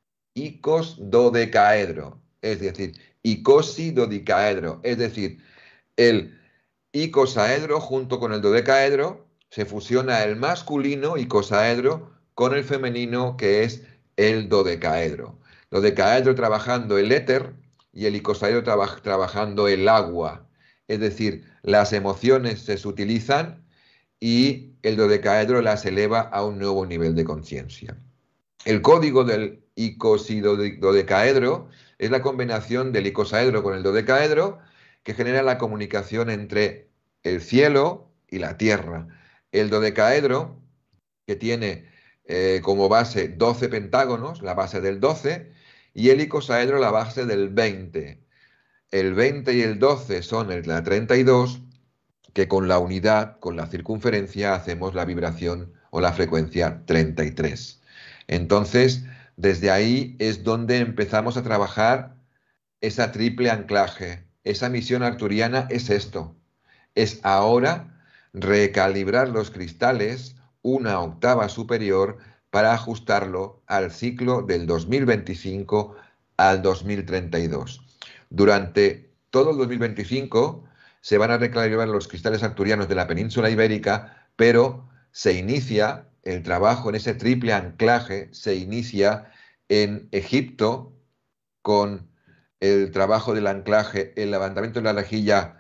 icosdodecaedro, es decir, icosidodicaedro, es decir, el icosaedro junto con el dodecaedro se fusiona el masculino icosaedro con el femenino que es el dodecaedro. Dodecaedro trabajando el éter y el icosaedro traba- trabajando el agua. Es decir, las emociones se sutilizan y el dodecaedro las eleva a un nuevo nivel de conciencia. El código del icosidodecaedro es la combinación del icosaedro con el dodecaedro que genera la comunicación entre el cielo y la tierra. El dodecaedro, que tiene eh, como base doce pentágonos, la base del doce, y el icosaedro la base del veinte. El veinte y el doce son el, la treinta y dos, que con la unidad, con la circunferencia, hacemos la vibración o la frecuencia treinta y tres. Entonces, desde ahí es donde empezamos a trabajar esa triple anclaje. Esa misión arturiana es esto. Es ahora recalibrar los cristales una octava superior para ajustarlo al ciclo del dos mil veinticinco al dos mil treinta y dos. Durante todo el dos mil veinticinco se van a recalibrar los cristales arturianos de la península ibérica, pero se inicia el trabajo en ese triple anclaje, se inicia en Egipto con el trabajo del anclaje, el levantamiento de la rejilla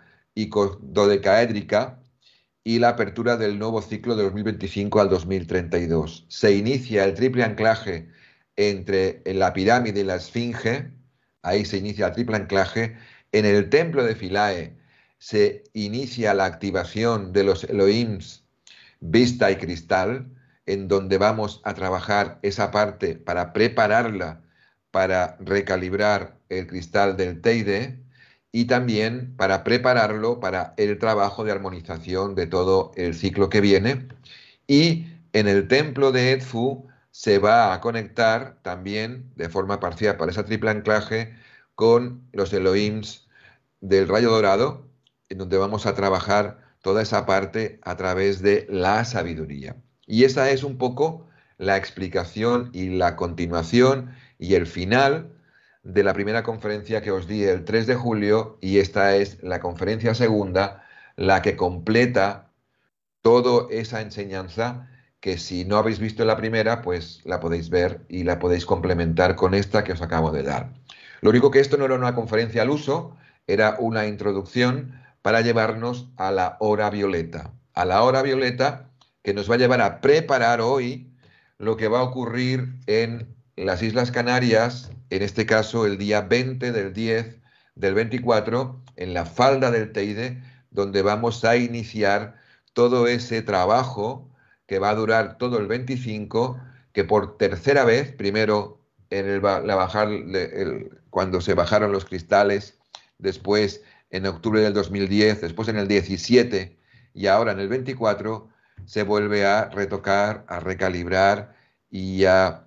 dodecaédrica y la apertura del nuevo ciclo de dos mil veinticinco al dos mil treinta y dos. Se inicia el triple anclaje entre la pirámide y la esfinge, ahí se inicia el triple anclaje. En el templo de Philae se inicia la activación de los Elohims vista y cristal, en donde vamos a trabajar esa parte para prepararla para recalibrar el cristal del Teide y también para prepararlo para el trabajo de armonización de todo el ciclo que viene. Y en el templo de Edfu se va a conectar también de forma parcial para ese triple anclaje con los Elohims del rayo dorado, en donde vamos a trabajar toda esa parte a través de la sabiduría. Y esa es un poco la explicación y la continuación y el final de la primera conferencia que os di el tres de julio, y esta es la conferencia segunda, la que completa toda esa enseñanza que si no habéis visto la primera, pues la podéis ver y la podéis complementar con esta que os acabo de dar. Lo único que esto no era una conferencia al uso, era una introducción para llevarnos a la hora violeta. A la hora violeta que nos va a llevar a preparar hoy lo que va a ocurrir en las Islas Canarias, en este caso el día veinte del diez del veinticuatro, en la falda del Teide, donde vamos a iniciar todo ese trabajo que va a durar todo el veinticinco, que por tercera vez, primero en el, la bajar, el, cuando se bajaron los cristales, después en octubre del dos mil diez, después en el diecisiete y ahora en el veinticuatro, se vuelve a retocar, a recalibrar y a,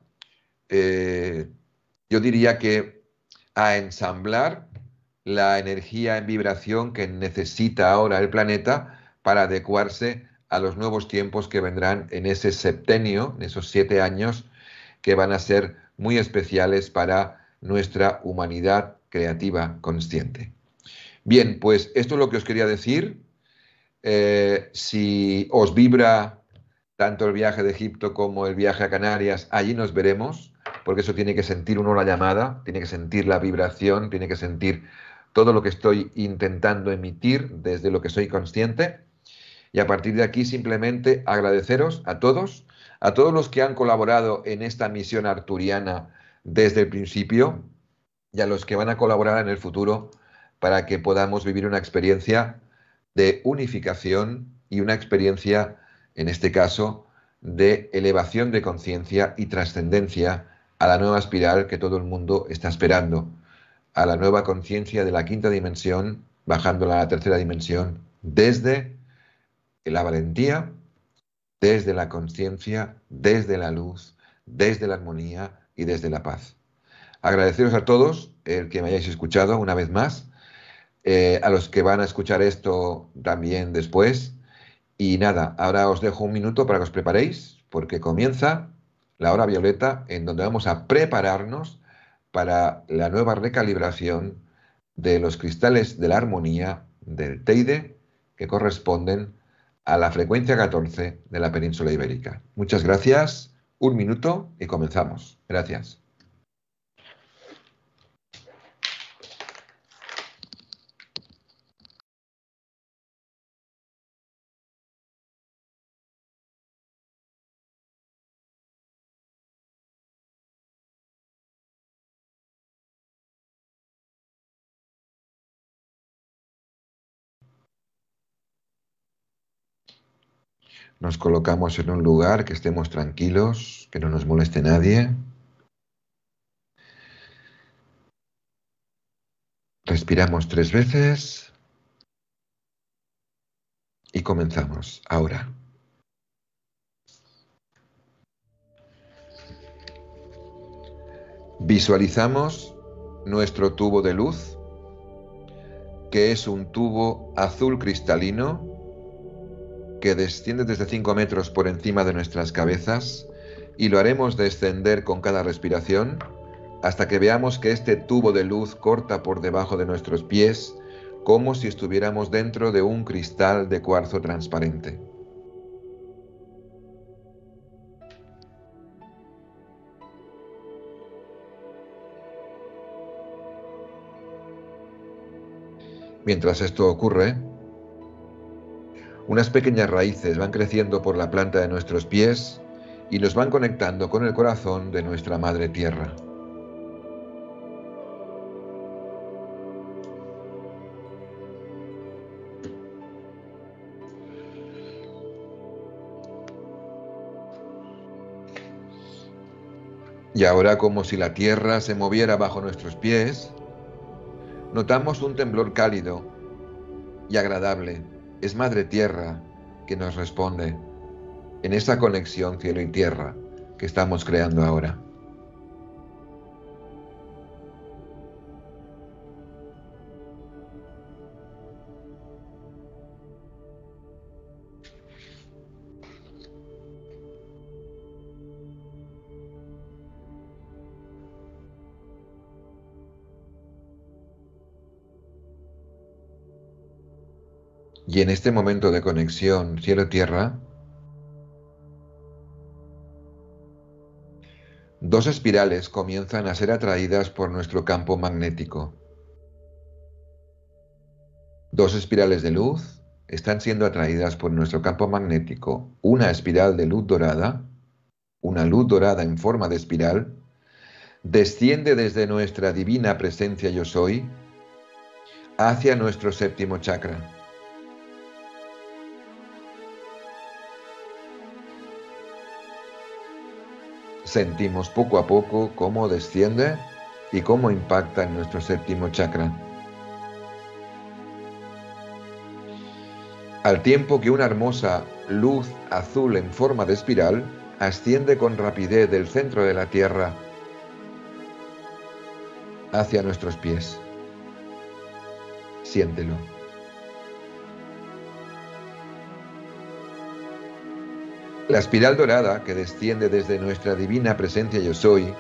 eh, yo diría que a ensamblar la energía en vibración que necesita ahora el planeta para adecuarse a los nuevos tiempos que vendrán en ese septenio, en esos siete años que van a ser muy especiales para nuestra humanidad creativa consciente. Bien, pues esto es lo que os quería decir. Eh, si os vibra tanto el viaje de Egipto como el viaje a Canarias, allí nos veremos, porque eso tiene que sentir uno la llamada, tiene que sentir la vibración, tiene que sentir todo lo que estoy intentando emitir desde lo que soy consciente. Y a partir de aquí simplemente agradeceros a todos, a todos los que han colaborado en esta misión arturiana desde el principio y a los que van a colaborar en el futuro para que podamos vivir una experiencia de unificación y una experiencia, en este caso, de elevación de conciencia y trascendencia a la nueva espiral que todo el mundo está esperando, a la nueva conciencia de la quinta dimensión, bajándola a la tercera dimensión, desde la valentía, desde la conciencia, desde la luz, desde la armonía y desde la paz. Agradeceros a todos el que me hayáis escuchado una vez más, eh, a los que van a escuchar esto también después. Y nada, ahora os dejo un minuto para que os preparéis, porque comienza la hora violeta, en donde vamos a prepararnos para la nueva recalibración de los cristales de la armonía del Teide, que corresponden a la frecuencia catorce de la península ibérica. Muchas gracias, un minuto y comenzamos. Gracias. Nos colocamos en un lugar que estemos tranquilos, que no nos moleste nadie. Respiramos tres veces y comenzamos ahora. Visualizamos nuestro tubo de luz, que es un tubo azul cristalino que desciende desde cinco metros por encima de nuestras cabezas, y lo haremos descender con cada respiración hasta que veamos que este tubo de luz corta por debajo de nuestros pies, como si estuviéramos dentro de un cristal de cuarzo transparente. Mientras esto ocurre, unas pequeñas raíces van creciendo por la planta de nuestros pies y nos van conectando con el corazón de nuestra Madre Tierra. Y ahora, como si la tierra se moviera bajo nuestros pies, notamos un temblor cálido y agradable. Es Madre Tierra que nos responde en esa conexión cielo y tierra que estamos creando ahora. Y en este momento de conexión cielo-tierra, dos espirales comienzan a ser atraídas por nuestro campo magnético. Dos espirales de luz están siendo atraídas por nuestro campo magnético una espiral de luz dorada, una luz dorada en forma de espiral, desciende desde nuestra divina presencia yo soy hacia nuestro séptimo chakra. Sentimos poco a poco cómo desciende y cómo impacta en nuestro séptimo chakra. Al tiempo que una hermosa luz azul en forma de espiral asciende con rapidez del centro de la Tierra hacia nuestros pies. Siéntelo. La espiral dorada que desciende desde nuestra divina presencia yo soy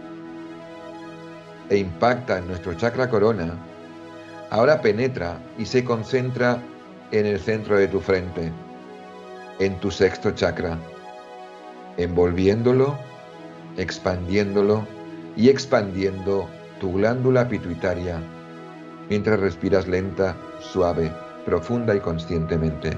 e impacta en nuestro chakra corona, ahora penetra y se concentra en el centro de tu frente, en tu sexto chakra, envolviéndolo, expandiéndolo y expandiendo tu glándula pituitaria, mientras respiras lenta, suave, profunda y conscientemente.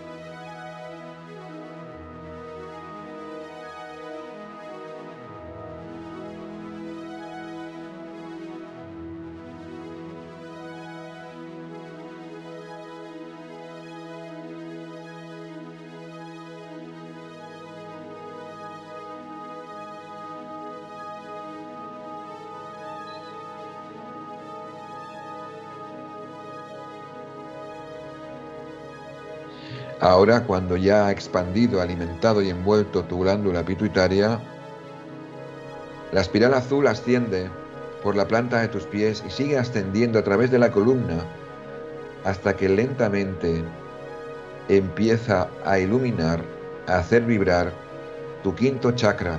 Ahora, cuando ya ha expandido, alimentado y envuelto tu glándula pituitaria, la espiral azul asciende por la planta de tus pies y sigue ascendiendo a través de la columna hasta que lentamente empieza a iluminar, a hacer vibrar tu quinto chakra,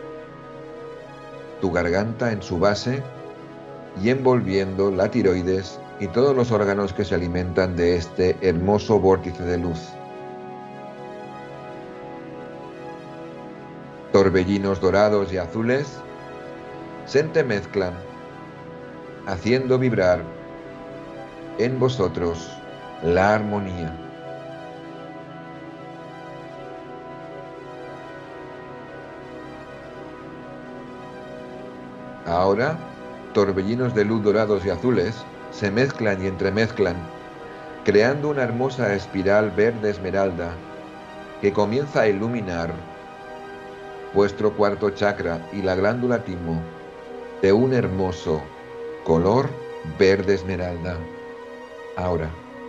tu garganta en su base y envolviendo la tiroides y todos los órganos que se alimentan de este hermoso vórtice de luz. Torbellinos dorados y azules se entremezclan, haciendo vibrar en vosotros la armonía. Ahora, torbellinos de luz dorados y azules se mezclan y entremezclan, creando una hermosa espiral verde esmeralda que comienza a iluminar vuestro cuarto chakra y la glándula timo de un hermoso color verde esmeralda. Ahora,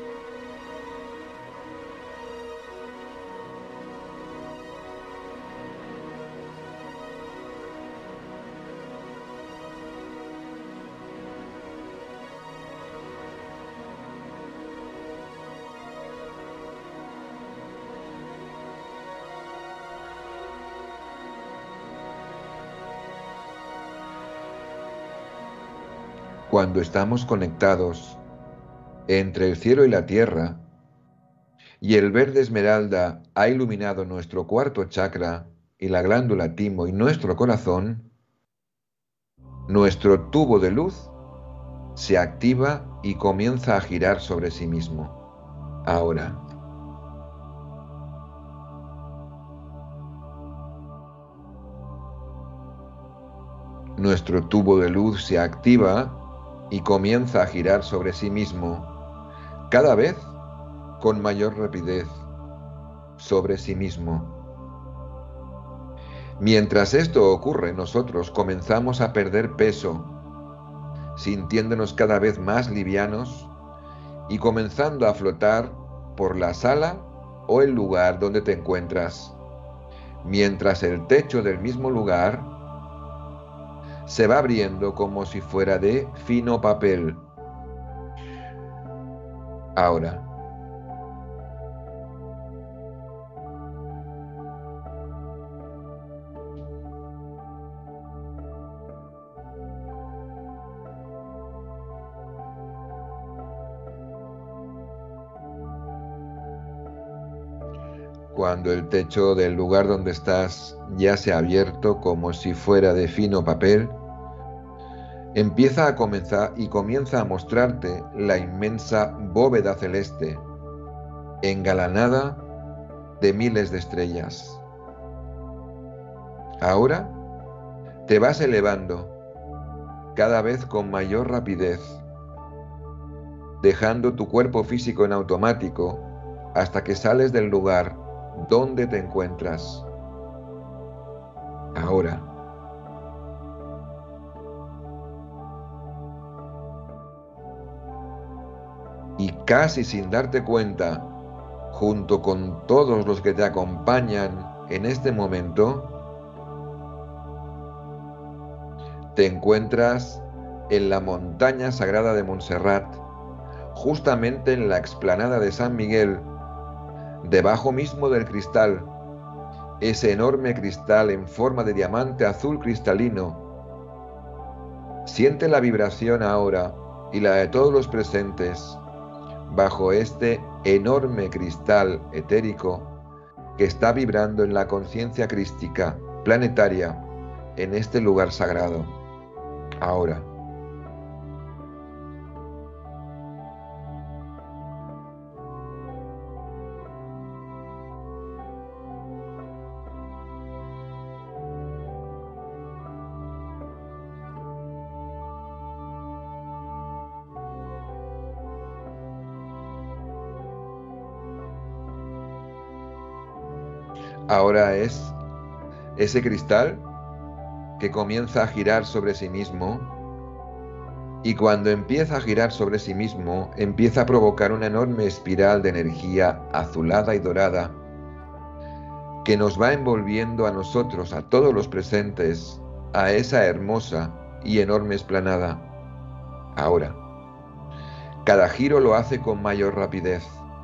cuando estamos conectados entre el cielo y la tierra, y el verde esmeralda ha iluminado nuestro cuarto chakra y la glándula timo y nuestro corazón, nuestro tubo de luz se activa y comienza a girar sobre sí mismo. Ahora, nuestro tubo de luz se activa y comienza a girar sobre sí mismo, cada vez con mayor rapidez sobre sí mismo. Mientras esto ocurre, nosotros comenzamos a perder peso, sintiéndonos cada vez más livianos y comenzando a flotar por la sala o el lugar donde te encuentras, mientras el techo del mismo lugar se va abriendo como si fuera de fino papel. Ahora, cuando el techo del lugar donde estás ya se ha abierto como si fuera de fino papel, empieza a comenzar y comienza a mostrarte la inmensa bóveda celeste, engalanada de miles de estrellas. Ahora te vas elevando cada vez con mayor rapidez, dejando tu cuerpo físico en automático hasta que sales del lugar donde te encuentras. Ahora. Y casi sin darte cuenta, junto con todos los que te acompañan en este momento, te encuentras en la montaña sagrada de Montserrat, justamente en la explanada de San Miguel, debajo mismo del cristal, ese enorme cristal en forma de diamante azul cristalino. Siente la vibración ahora y la de todos los presentes bajo este enorme cristal etérico que está vibrando en la conciencia crística planetaria en este lugar sagrado. Ahora. Ahora es ese cristal que comienza a girar sobre sí mismo, y cuando empieza a girar sobre sí mismo, empieza a provocar una enorme espiral de energía azulada y dorada que nos va envolviendo a nosotros, a todos los presentes, a esa hermosa y enorme explanada. Ahora, cada giro lo hace con mayor rapidez.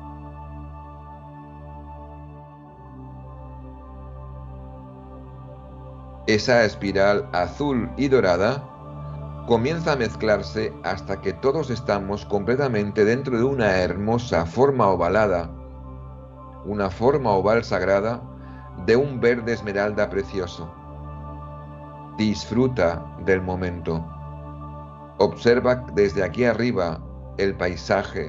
Esa espiral azul y dorada comienza a mezclarse hasta que todos estamos completamente dentro de una hermosa forma ovalada, una forma oval sagrada de un verde esmeralda precioso. Disfruta del momento. Observa desde aquí arriba el paisaje,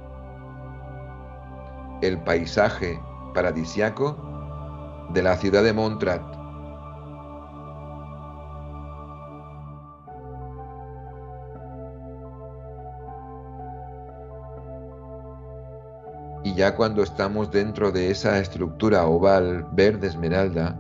el paisaje paradisiaco de la ciudad de Montserrat. Y ya cuando estamos dentro de esa estructura oval verde esmeralda,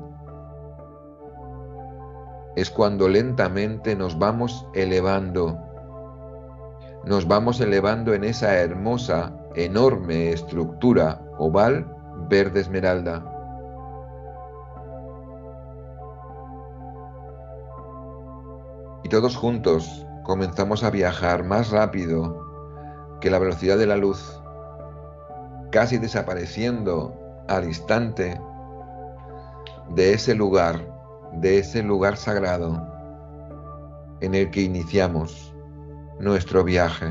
es cuando lentamente nos vamos elevando. Nos vamos elevando en esa hermosa, enorme estructura oval verde esmeralda. Y todos juntos comenzamos a viajar más rápido que la velocidad de la luz, casi desapareciendo al instante de ese lugar, de ese lugar sagrado en el que iniciamos nuestro viaje.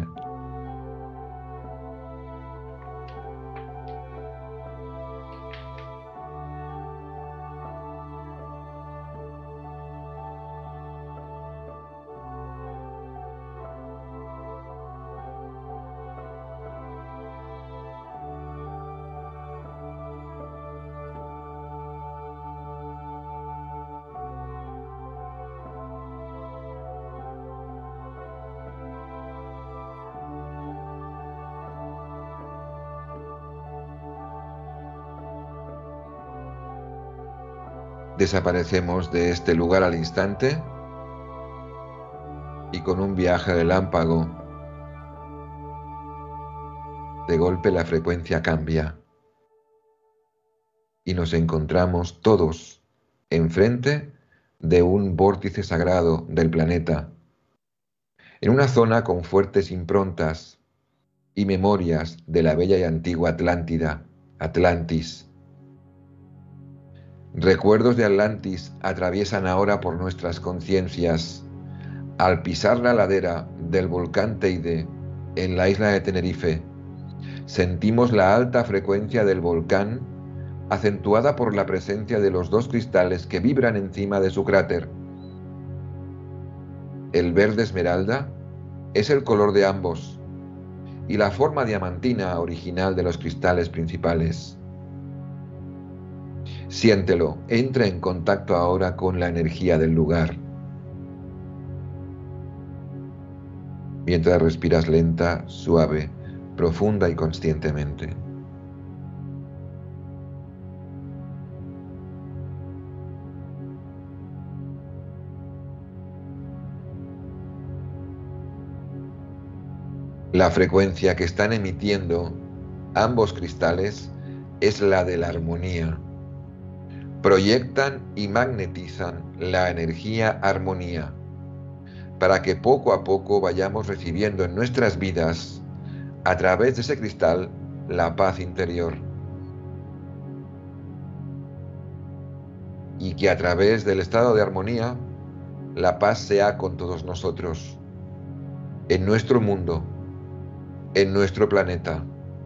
Desaparecemos de este lugar al instante y con un viaje relámpago, de golpe la frecuencia cambia y nos encontramos todos enfrente de un vórtice sagrado del planeta, en una zona con fuertes improntas y memorias de la bella y antigua Atlántida, Atlantis. Recuerdos de Atlantis atraviesan ahora por nuestras conciencias al pisar la ladera del volcán Teide en la isla de Tenerife. Sentimos la alta frecuencia del volcán acentuada por la presencia de los dos cristales que vibran encima de su cráter. El verde esmeralda es el color de ambos y la forma diamantina original de los cristales principales. Siéntelo, entra en contacto ahora con la energía del lugar. Mientras respiras lenta, suave, profunda y conscientemente. La frecuencia que están emitiendo ambos cristales es la de la armonía. Proyectan y magnetizan la energía armonía para que poco a poco vayamos recibiendo en nuestras vidas, a través de ese cristal, la paz interior. Y que a través del estado de armonía, la paz sea con todos nosotros, en nuestro mundo, en nuestro planeta.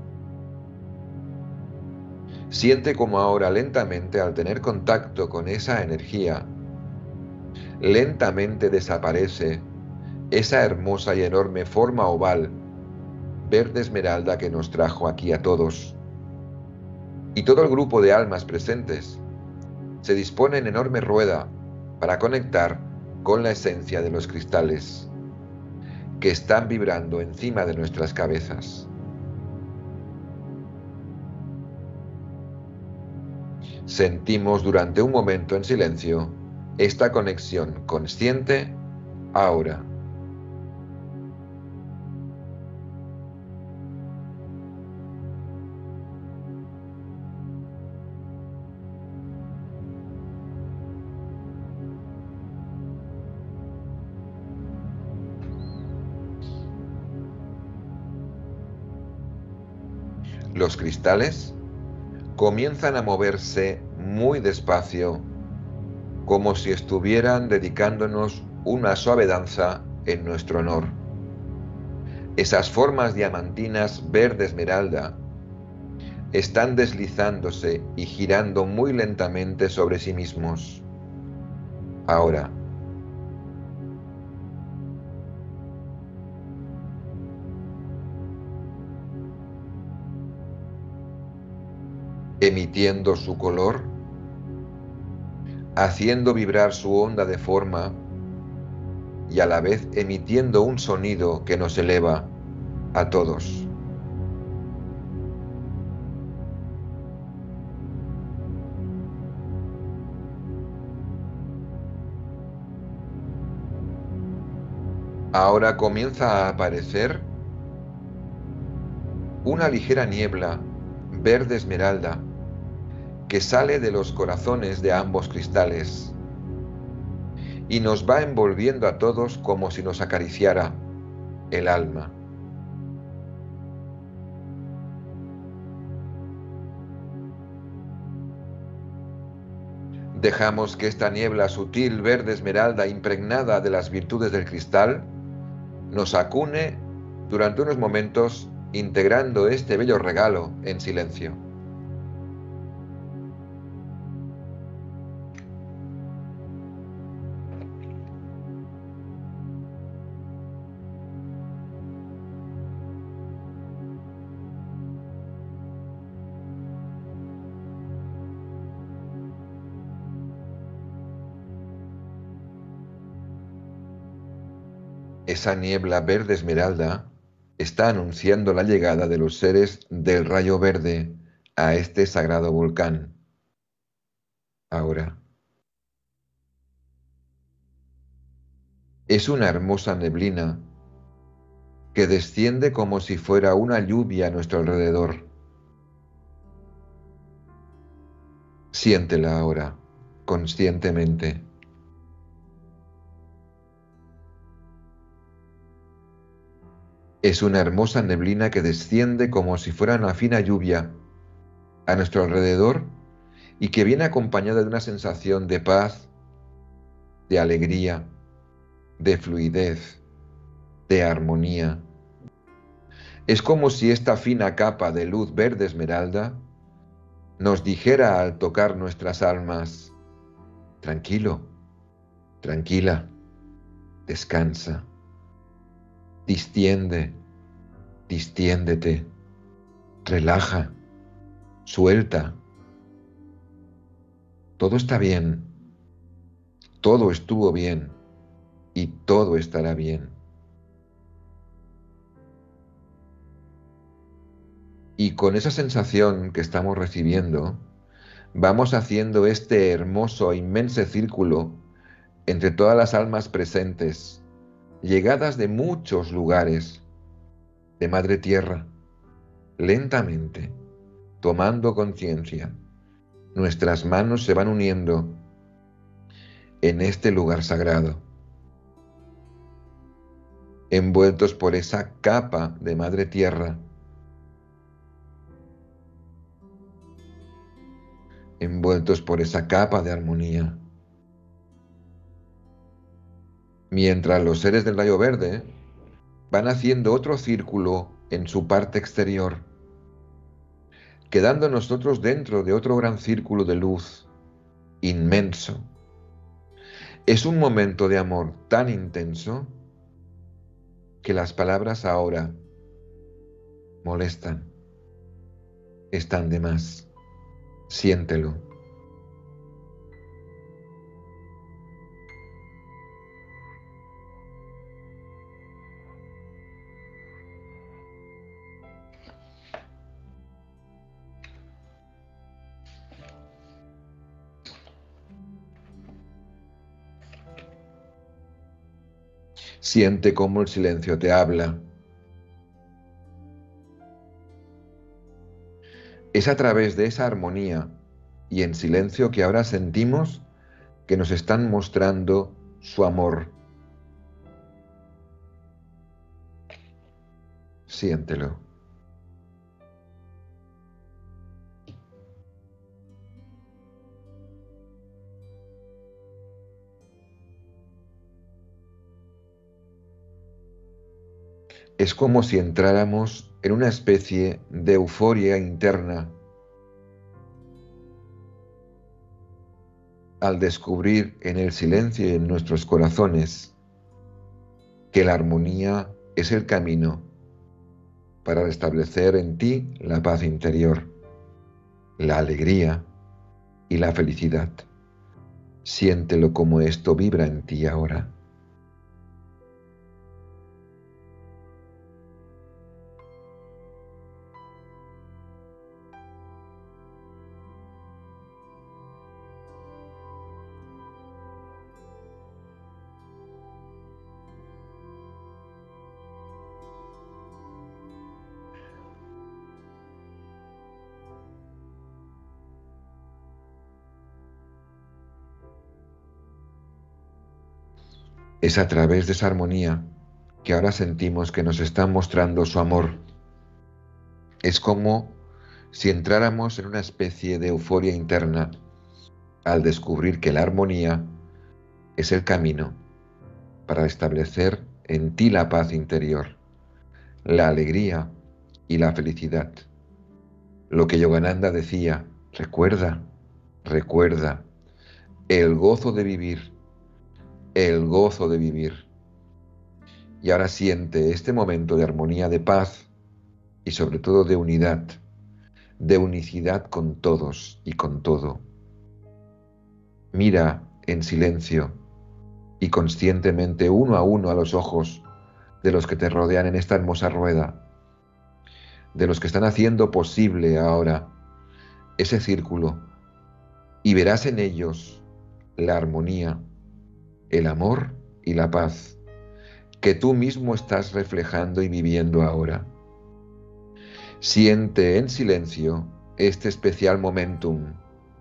Siente como ahora lentamente, al tener contacto con esa energía, lentamente desaparece esa hermosa y enorme forma oval verde esmeralda que nos trajo aquí a todos. Y todo el grupo de almas presentes se dispone en enorme rueda para conectar con la esencia de los cristales que están vibrando encima de nuestras cabezas. Sentimos durante un momento en silencio esta conexión consciente ahora. Los cristales comienzan a moverse muy despacio, como si estuvieran dedicándonos una suave danza en nuestro honor. Esas formas diamantinas verde esmeralda están deslizándose y girando muy lentamente sobre sí mismos. Ahora, emitiendo su color, haciendo vibrar su onda de forma y a la vez emitiendo un sonido que nos eleva a todos. Ahora comienza a aparecer una ligera niebla verde esmeralda que sale de los corazones de ambos cristales y nos va envolviendo a todos como si nos acariciara el alma. Dejamos que esta niebla sutil verde esmeralda impregnada de las virtudes del cristal nos acune durante unos momentos, integrando este bello regalo en silencio. Esa niebla verde esmeralda está anunciando la llegada de los seres del rayo verde a este sagrado volcán. Ahora. Es una hermosa neblina que desciende como si fuera una lluvia a nuestro alrededor. Siéntela ahora, conscientemente. Es una hermosa neblina que desciende como si fuera una fina lluvia a nuestro alrededor y que viene acompañada de una sensación de paz, de alegría, de fluidez, de armonía. Es como si esta fina capa de luz verde esmeralda nos dijera al tocar nuestras almas: tranquilo, tranquila, descansa, distiende, Distiéndete, relaja, suelta. Todo está bien, todo estuvo bien y todo estará bien. Y con esa sensación que estamos recibiendo, vamos haciendo este hermoso e inmenso círculo entre todas las almas presentes, llegadas de muchos lugares de Madre Tierra, lentamente, tomando conciencia. Nuestras manos se van uniendo en este lugar sagrado, envueltos por esa capa de Madre Tierra, envueltos por esa capa de armonía. Mientras los seres del rayo verde van haciendo otro círculo en su parte exterior, quedando nosotros dentro de otro gran círculo de luz inmenso. Es un momento de amor tan intenso que las palabras ahora molestan, están de más. Siéntelo. Siente cómo el silencio te habla. Es a través de esa armonía y en silencio que ahora sentimos que nos están mostrando su amor. Siéntelo. Es como si entráramos en una especie de euforia interna al descubrir en el silencio y en nuestros corazones que la armonía es el camino para restablecer en ti la paz interior, la alegría y la felicidad. Siéntelo como esto vibra en ti ahora. Es a través de esa armonía que ahora sentimos que nos está mostrando su amor. Es como si entráramos en una especie de euforia interna al descubrir que la armonía es el camino para establecer en ti la paz interior, la alegría y la felicidad. Lo que Yogananda decía, recuerda, recuerda, el gozo de vivir, el gozo de vivir. Y ahora siente este momento de armonía, de paz y sobre todo de unidad, de unicidad con todos y con todo. Mira en silencio y conscientemente uno a uno a los ojos de los que te rodean en esta hermosa rueda, de los que están haciendo posible ahora ese círculo, y verás en ellos la armonía, el amor y la paz que tú mismo estás reflejando y viviendo ahora. Siente en silencio este especial momentum.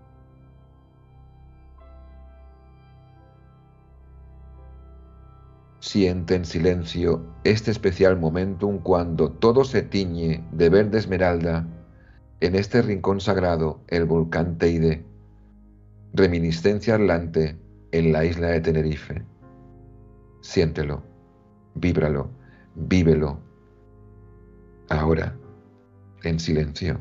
Siente en silencio este especial momentum cuando todo se tiñe de verde esmeralda en este rincón sagrado, el volcán Teide, reminiscencia atlante en la isla de Tenerife. Siéntelo, víbralo, vívelo, ahora, en silencio.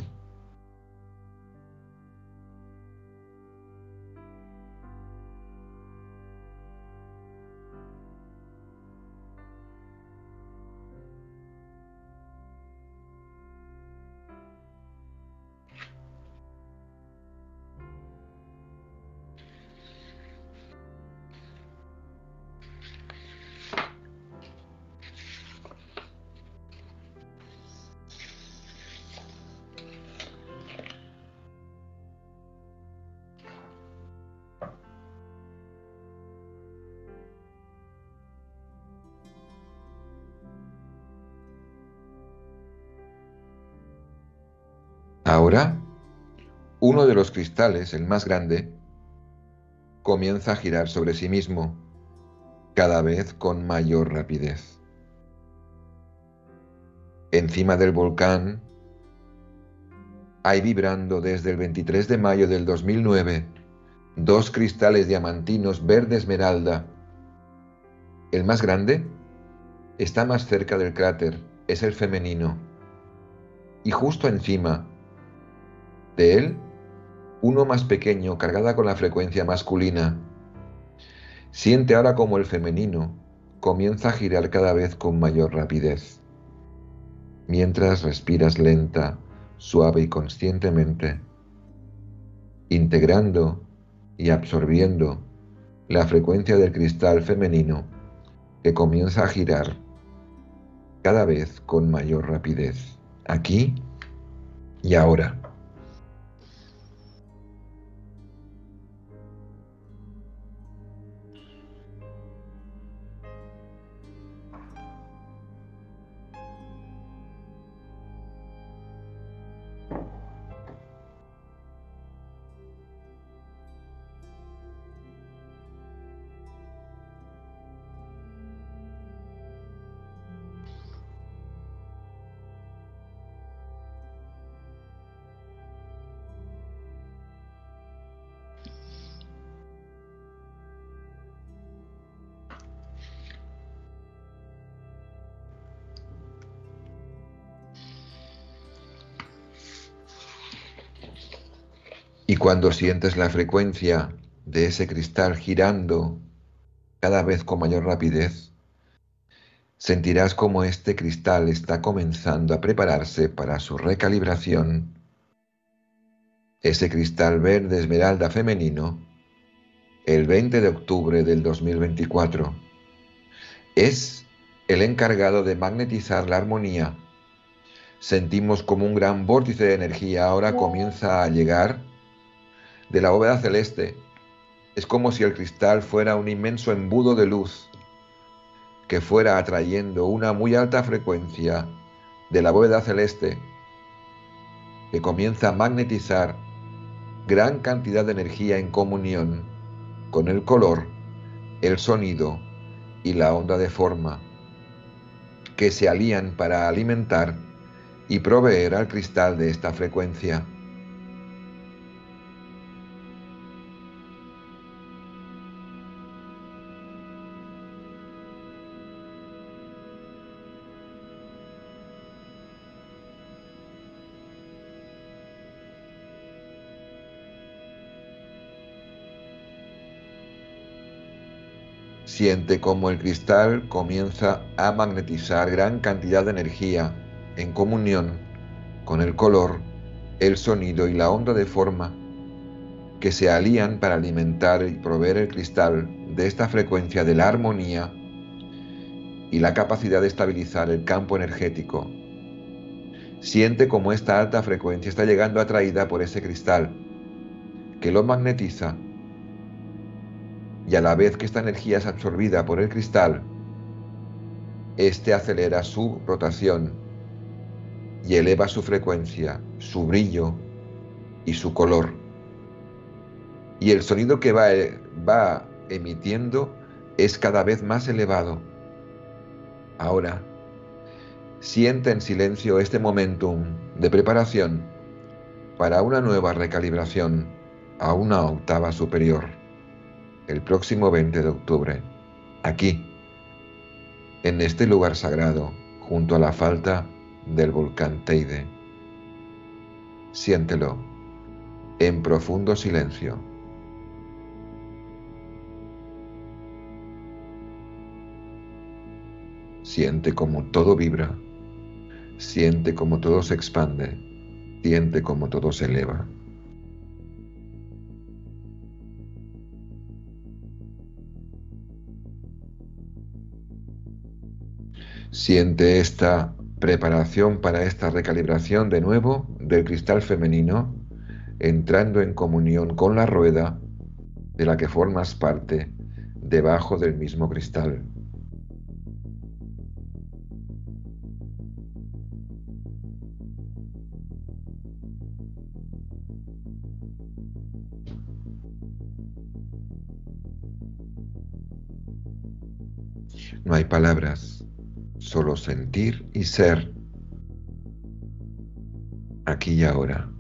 Ahora, uno de los cristales, el más grande, comienza a girar sobre sí mismo, cada vez con mayor rapidez. Encima del volcán hay vibrando desde el veintitrés de mayo del dos mil nueve dos cristales diamantinos verde esmeralda. El más grande está más cerca del cráter, es el femenino. Y justo encima de él, uno más pequeño, cargada con la frecuencia masculina. Siente ahora como el femenino comienza a girar cada vez con mayor rapidez, mientras respiras lenta, suave y conscientemente, integrando y absorbiendo la frecuencia del cristal femenino que comienza a girar cada vez con mayor rapidez, aquí y ahora. Y cuando sientes la frecuencia de ese cristal girando cada vez con mayor rapidez, sentirás como este cristal está comenzando a prepararse para su recalibración. Ese cristal verde esmeralda femenino, el veinte de octubre del dos mil veinticuatro, es el encargado de magnetizar la armonía. Sentimos como un gran vórtice de energía ahora comienza a llegar de la bóveda celeste. Es como si el cristal fuera un inmenso embudo de luz que fuera atrayendo una muy alta frecuencia de la bóveda celeste que comienza a magnetizar gran cantidad de energía en comunión con el color, el sonido y la onda de forma que se alían para alimentar y proveer al cristal de esta frecuencia. Siente cómo el cristal comienza a magnetizar gran cantidad de energía en comunión con el color, el sonido y la onda de forma que se alían para alimentar y proveer el cristal de esta frecuencia de la armonía y la capacidad de estabilizar el campo energético. Siente cómo esta alta frecuencia está llegando atraída por ese cristal que lo magnetiza, y a la vez que esta energía es absorbida por el cristal, este acelera su rotación y eleva su frecuencia, su brillo y su color. Y el sonido que va, va emitiendo es cada vez más elevado. Ahora, siente en silencio este momentum de preparación para una nueva recalibración a una octava superior, el próximo veinte de octubre, aquí, en este lugar sagrado, junto a la falda del volcán Teide. Siéntelo en profundo silencio. Siente como todo vibra, siente como todo se expande, siente como todo se eleva. Siente esta preparación para esta recalibración de nuevo del cristal femenino, entrando en comunión con la rueda de la que formas parte debajo del mismo cristal. No hay palabras, solo sentir y ser, aquí y ahora.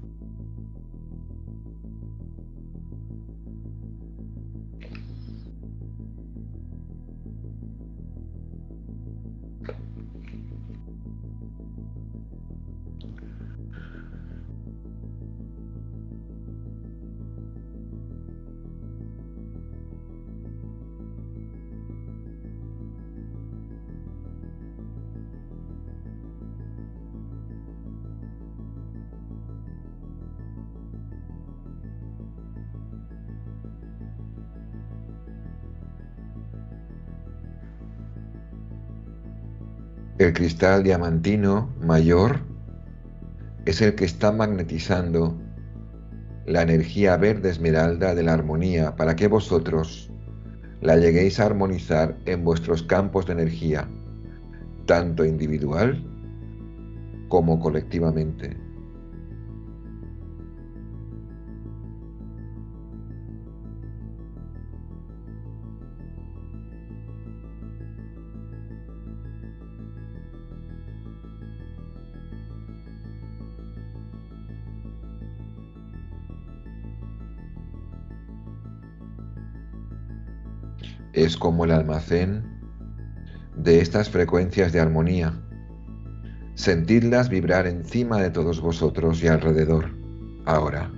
El cristal diamantino mayor es el que está magnetizando la energía verde esmeralda de la armonía para que vosotros la lleguéis a armonizar en vuestros campos de energía, tanto individual como colectivamente. Es como el almacén de estas frecuencias de armonía. Sentidlas vibrar encima de todos vosotros y alrededor, ahora.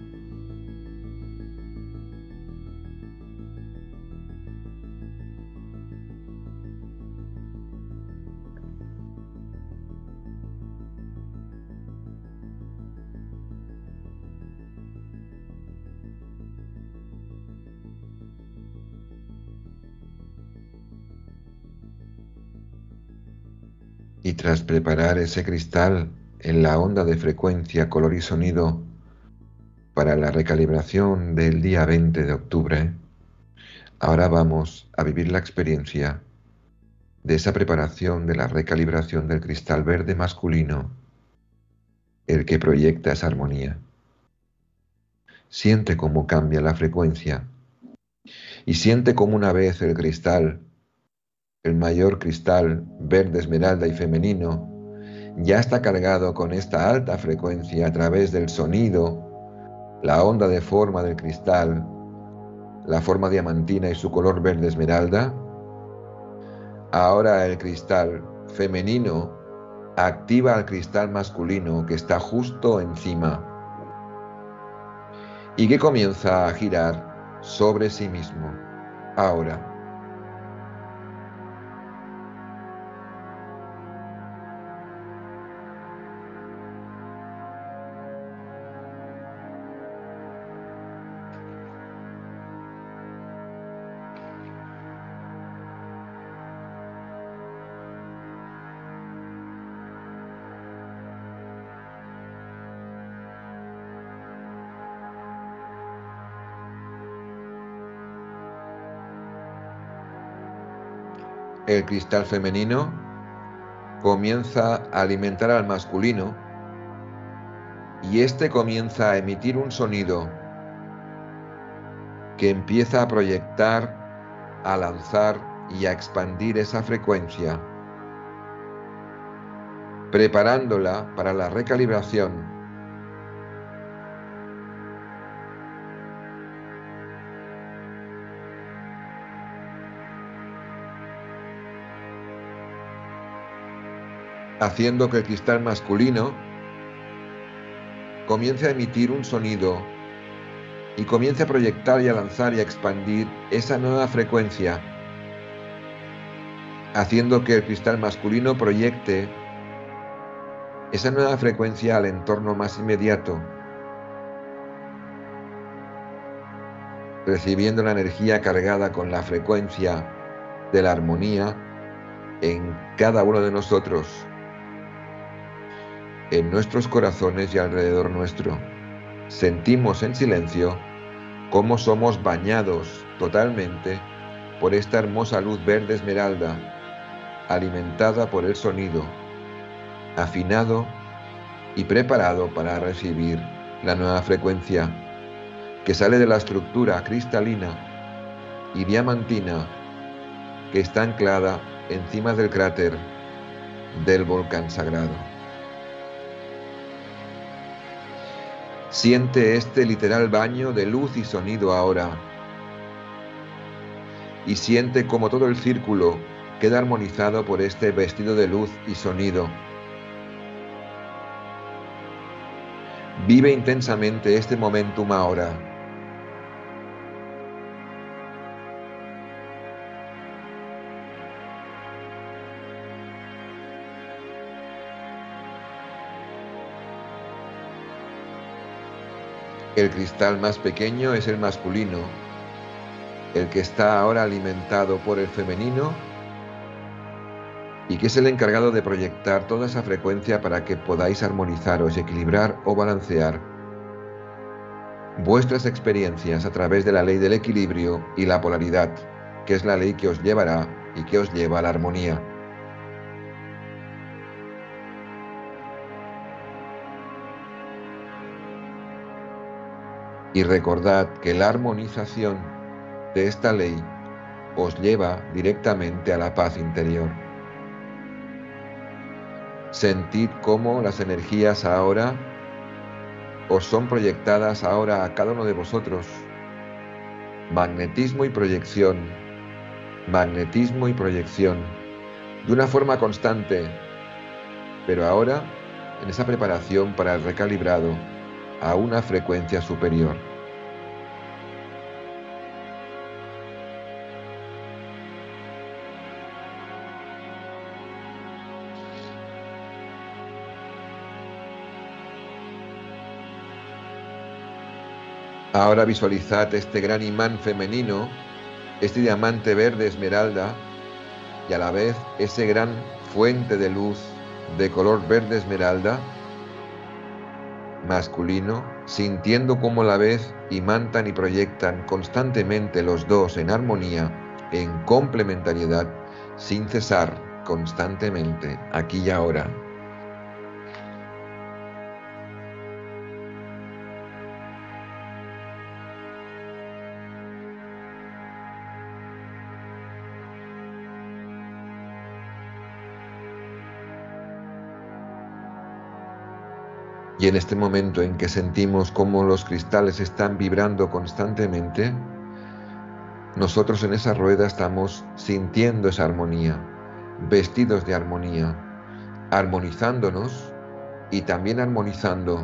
Y tras preparar ese cristal en la onda de frecuencia, color y sonido para la recalibración del día veinte de octubre, ahora vamos a vivir la experiencia de esa preparación de la recalibración del cristal verde masculino, el que proyecta esa armonía. Siente cómo cambia la frecuencia y siente cómo una vez el cristal, el mayor cristal verde esmeralda y femenino, ya está cargado con esta alta frecuencia a través del sonido, la onda de forma del cristal, la forma diamantina y su color verde esmeralda. Ahora el cristal femenino activa al cristal masculino que está justo encima y que comienza a girar sobre sí mismo. Ahora. El cristal femenino comienza a alimentar al masculino y éste comienza a emitir un sonido que empieza a proyectar, a lanzar y a expandir esa frecuencia, preparándola para la recalibración. Haciendo que el cristal masculino comience a emitir un sonido y comience a proyectar y a lanzar y a expandir esa nueva frecuencia, haciendo que el cristal masculino proyecte esa nueva frecuencia al entorno más inmediato, recibiendo la energía cargada con la frecuencia de la armonía en cada uno de nosotros, en nuestros corazones y alrededor nuestro. Sentimos en silencio cómo somos bañados totalmente por esta hermosa luz verde esmeralda, alimentada por el sonido, afinado y preparado para recibir la nueva frecuencia, que sale de la estructura cristalina y diamantina que está anclada encima del cráter del volcán sagrado. Siente este literal baño de luz y sonido ahora, y siente como todo el círculo queda armonizado por este vestido de luz y sonido. Vive intensamente este momentum ahora. El cristal más pequeño es el masculino, el que está ahora alimentado por el femenino y que es el encargado de proyectar toda esa frecuencia para que podáis armonizaros, equilibrar o balancear vuestras experiencias a través de la ley del equilibrio y la polaridad, que es la ley que os llevará y que os lleva a la armonía. Y recordad que la armonización de esta ley os lleva directamente a la paz interior. Sentid cómo las energías ahora os son proyectadas ahora a cada uno de vosotros. Magnetismo y proyección, magnetismo y proyección, de una forma constante, pero ahora en esa preparación para el recalibrado a una frecuencia superior. Ahora visualizad este gran imán femenino, este diamante verde esmeralda, y a la vez ese gran fuente de luz de color verde esmeralda, masculino, sintiendo cómo a la vez imantan y proyectan constantemente los dos en armonía, en complementariedad, sin cesar, constantemente, aquí y ahora. Y en este momento en que sentimos cómo los cristales están vibrando constantemente, nosotros en esa rueda estamos sintiendo esa armonía, vestidos de armonía, armonizándonos y también armonizando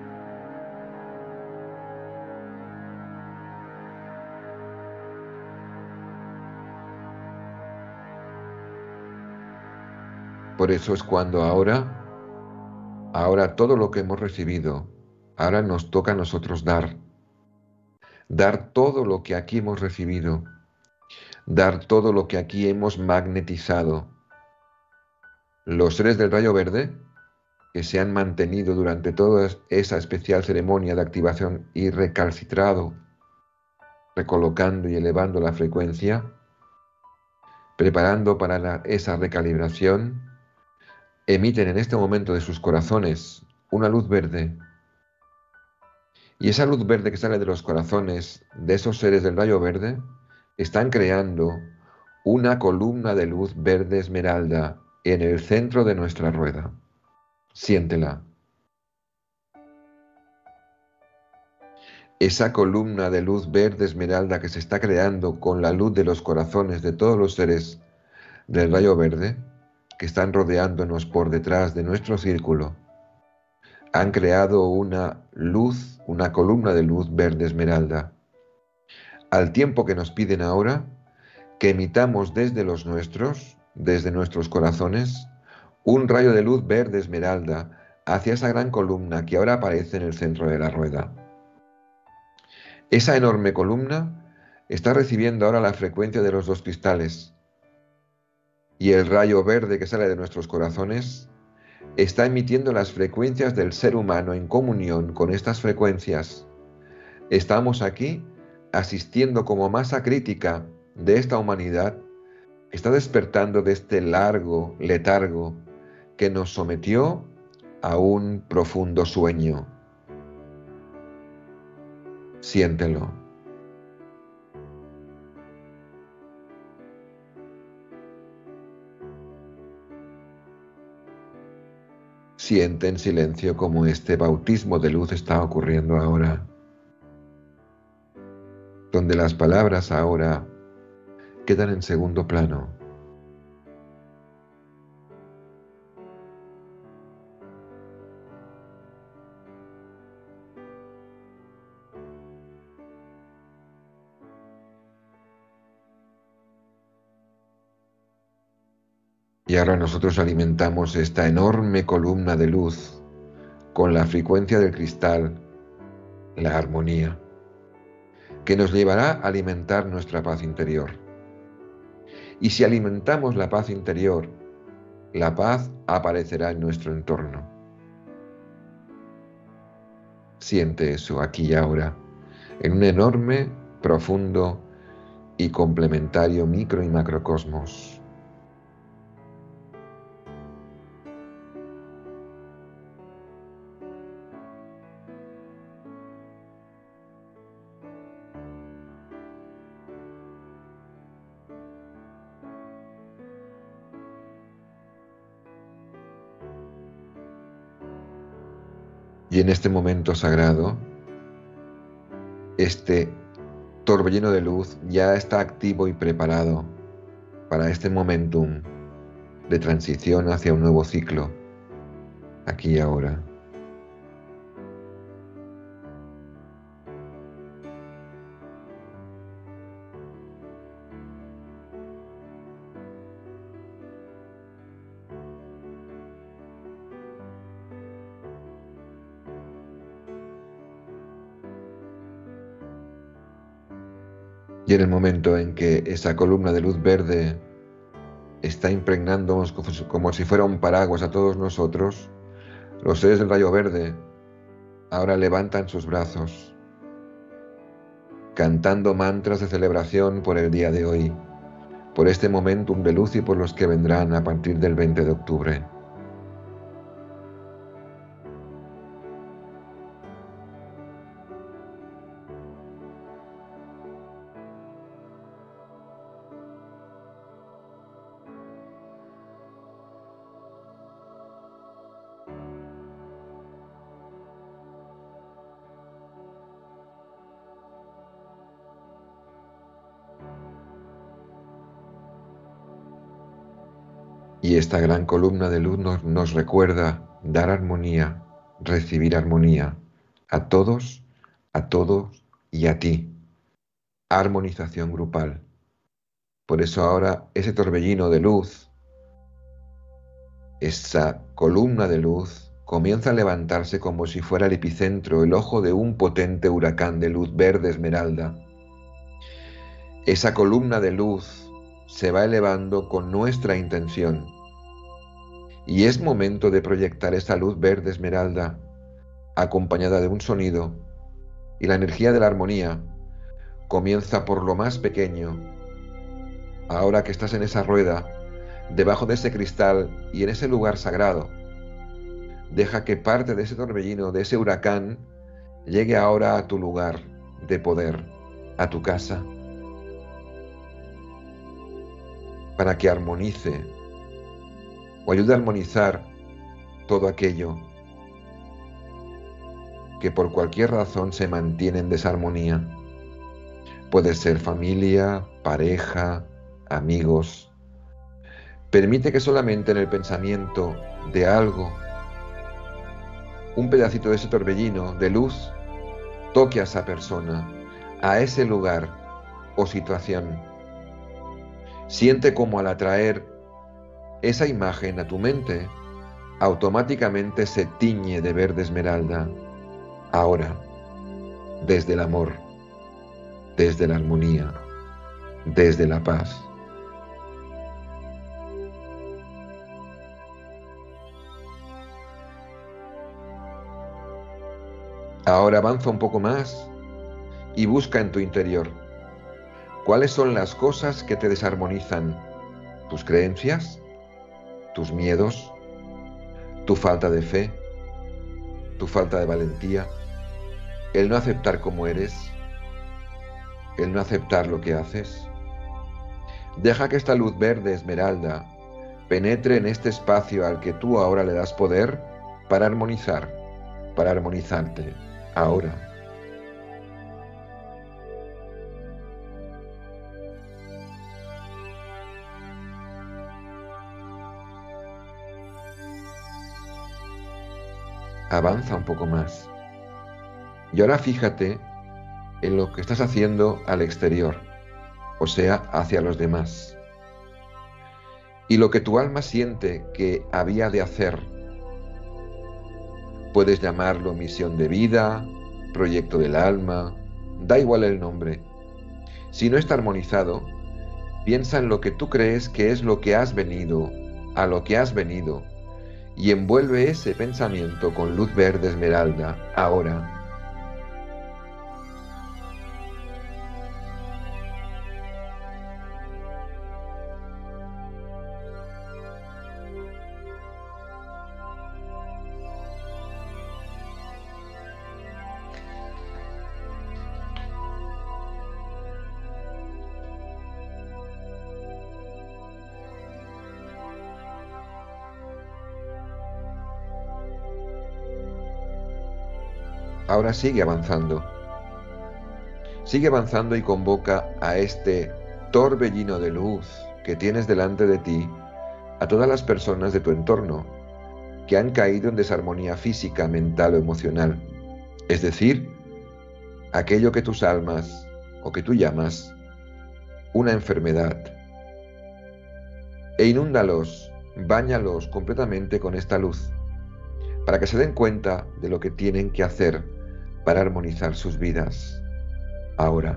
por eso es cuando ahora Ahora todo lo que hemos recibido, ahora nos toca a nosotros dar. Dar todo lo que aquí hemos recibido. Dar todo lo que aquí hemos magnetizado. Los seres del rayo verde, que se han mantenido durante toda esa especial ceremonia de activación y recalcitrado, recolocando y elevando la frecuencia, preparando para la, esa recalibración, emiten en este momento de sus corazones una luz verde. Y esa luz verde que sale de los corazones de esos seres del rayo verde están creando una columna de luz verde esmeralda en el centro de nuestra rueda. Siéntela. Esa columna de luz verde esmeralda que se está creando con la luz de los corazones de todos los seres del rayo verde que están rodeándonos por detrás de nuestro círculo, han creado una luz, una columna de luz verde esmeralda. Al tiempo que nos piden ahora que emitamos desde los nuestros, desde nuestros corazones, un rayo de luz verde esmeralda hacia esa gran columna que ahora aparece en el centro de la rueda. Esa enorme columna está recibiendo ahora la frecuencia de los dos cristales, y el rayo verde que sale de nuestros corazones está emitiendo las frecuencias del ser humano en comunión con estas frecuencias. Estamos aquí asistiendo como masa crítica de esta humanidad que está despertando de este largo letargo que nos sometió a un profundo sueño. Siéntelo. Siente en silencio cómo este bautismo de luz está ocurriendo ahora, donde las palabras ahora quedan en segundo plano. Y ahora nosotros alimentamos esta enorme columna de luz con la frecuencia del cristal, la armonía, que nos llevará a alimentar nuestra paz interior. Y si alimentamos la paz interior, la paz aparecerá en nuestro entorno. Siente eso aquí y ahora, en un enorme, profundo y complementario micro y macrocosmos. Y en este momento sagrado, este torbellino de luz ya está activo y preparado para este momentum de transición hacia un nuevo ciclo, aquí y ahora. Y en el momento en que esa columna de luz verde está impregnándonos como si fuera un paraguas a todos nosotros, los seres del rayo verde ahora levantan sus brazos, cantando mantras de celebración por el día de hoy, por este momentum de luz y por los que vendrán a partir del veinte de octubre. Y esta gran columna de luz nos, nos recuerda dar armonía, recibir armonía a todos, a todos y a ti. Armonización grupal. Por eso ahora ese torbellino de luz, esa columna de luz, comienza a levantarse como si fuera el epicentro, el ojo de un potente huracán de luz verde esmeralda. Esa columna de luz se va elevando con nuestra intención. Y es momento de proyectar esa luz verde esmeralda, acompañada de un sonido, y la energía de la armonía comienza por lo más pequeño. Ahora que estás en esa rueda, debajo de ese cristal y en ese lugar sagrado, deja que parte de ese torbellino, de ese huracán, llegue ahora a tu lugar de poder, a tu casa, para que armonice o ayude a armonizar todo aquello que por cualquier razón se mantiene en desarmonía. Puede ser familia, pareja, amigos. Permite que solamente en el pensamiento de algo, un pedacito de ese torbellino de luz, toque a esa persona, a ese lugar o situación. Siente como al atraer esa imagen a tu mente, automáticamente se tiñe de verde esmeralda. Ahora, desde el amor, desde la armonía, desde la paz. Ahora avanza un poco más y busca en tu interior. ¿Cuáles son las cosas que te desarmonizan? ¿Tus creencias? ¿Tus miedos? ¿Tu falta de fe? ¿Tu falta de valentía? ¿El no aceptar como eres? el no aceptar lo que haces. Deja que esta luz verde esmeralda penetre en este espacio al que tú ahora le das poder para armonizar, para armonizarte, ahora. Avanza un poco más. Y ahora fíjate en lo que estás haciendo al exterior, o sea, hacia los demás. Y lo que tu alma siente que había de hacer, puedes llamarlo misión de vida, proyecto del alma, da igual el nombre. Si no está armonizado, piensa en lo que tú crees que es lo que has venido, a lo que has venido, y envuelve ese pensamiento con luz verde esmeralda, ahora. Ahora sigue avanzando. Sigue avanzando y convoca a este torbellino de luz que tienes delante de ti a todas las personas de tu entorno que han caído en desarmonía física, mental o emocional. Es decir, aquello que tus almas o que tú llamas una enfermedad. E inúndalos, báñalos completamente con esta luz para que se den cuenta de lo que tienen que hacer para armonizar sus vidas, ahora.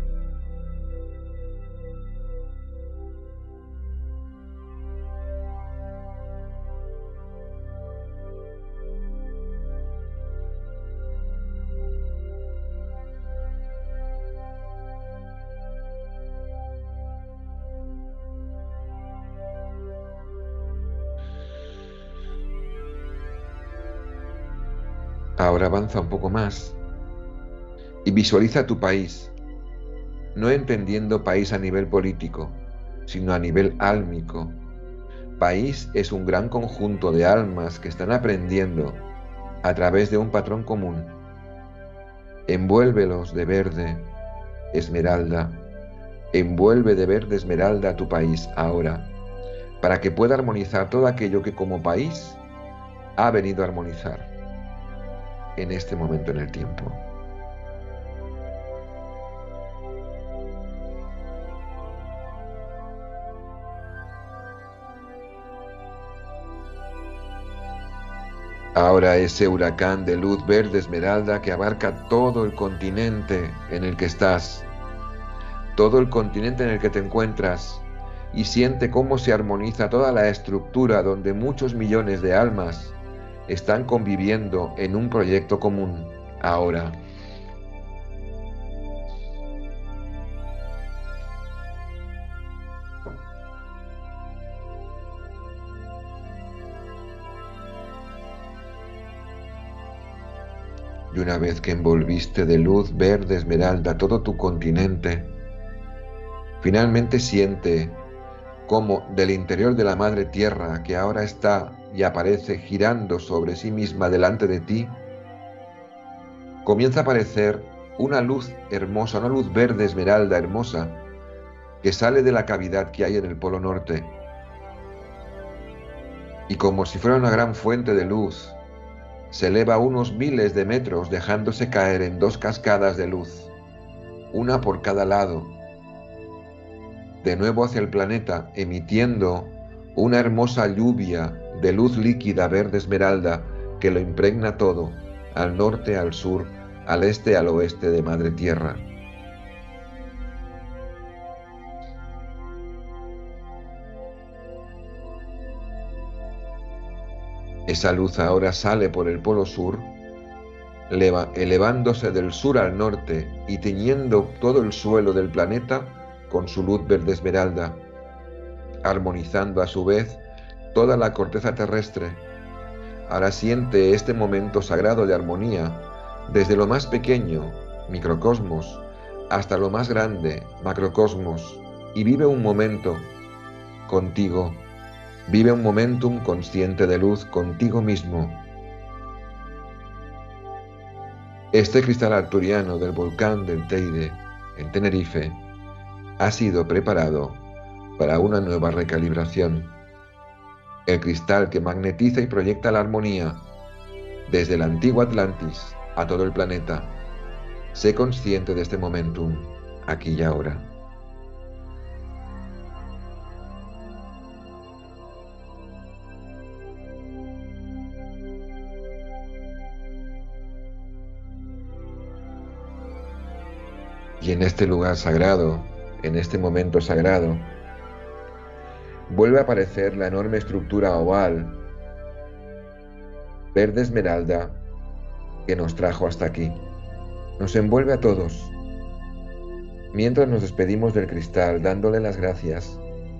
Ahora avanza un poco más y visualiza tu país, no entendiendo país a nivel político, sino a nivel álmico. País es un gran conjunto de almas que están aprendiendo a través de un patrón común. Envuélvelos de verde, esmeralda, envuelve de verde esmeralda a tu país ahora, para que pueda armonizar todo aquello que como país ha venido a armonizar en este momento en el tiempo. Ahora ese huracán de luz verde esmeralda que abarca todo el continente en el que estás, todo el continente en el que te encuentras, y siente cómo se armoniza toda la estructura donde muchos millones de almas están conviviendo en un proyecto común, ahora. Y una vez que envolviste de luz verde esmeralda todo tu continente, finalmente siente cómo del interior de la Madre Tierra, que ahora está y aparece girando sobre sí misma delante de ti, comienza a aparecer una luz hermosa, una luz verde esmeralda hermosa, que sale de la cavidad que hay en el Polo Norte. Y como si fuera una gran fuente de luz, se eleva unos miles de metros, dejándose caer en dos cascadas de luz, una por cada lado, de nuevo hacia el planeta, emitiendo una hermosa lluvia de luz líquida verde esmeralda que lo impregna todo, al norte, al sur, al este, al oeste de Madre Tierra. Esa luz ahora sale por el polo sur, elevándose del sur al norte y teñiendo todo el suelo del planeta con su luz verde esmeralda, armonizando a su vez toda la corteza terrestre. Ahora siente este momento sagrado de armonía desde lo más pequeño, microcosmos, hasta lo más grande, macrocosmos, y vive un momento contigo. Vive un momentum consciente de luz contigo mismo. Este cristal arturiano del volcán del Teide, en Tenerife, ha sido preparado para una nueva recalibración. El cristal que magnetiza y proyecta la armonía desde el antiguo Atlantis a todo el planeta. Sé consciente de este momentum, aquí y ahora. Y en este lugar sagrado, en este momento sagrado, vuelve a aparecer la enorme estructura oval, verde esmeralda, que nos trajo hasta aquí. Nos envuelve a todos. Mientras nos despedimos del cristal, dándole las gracias,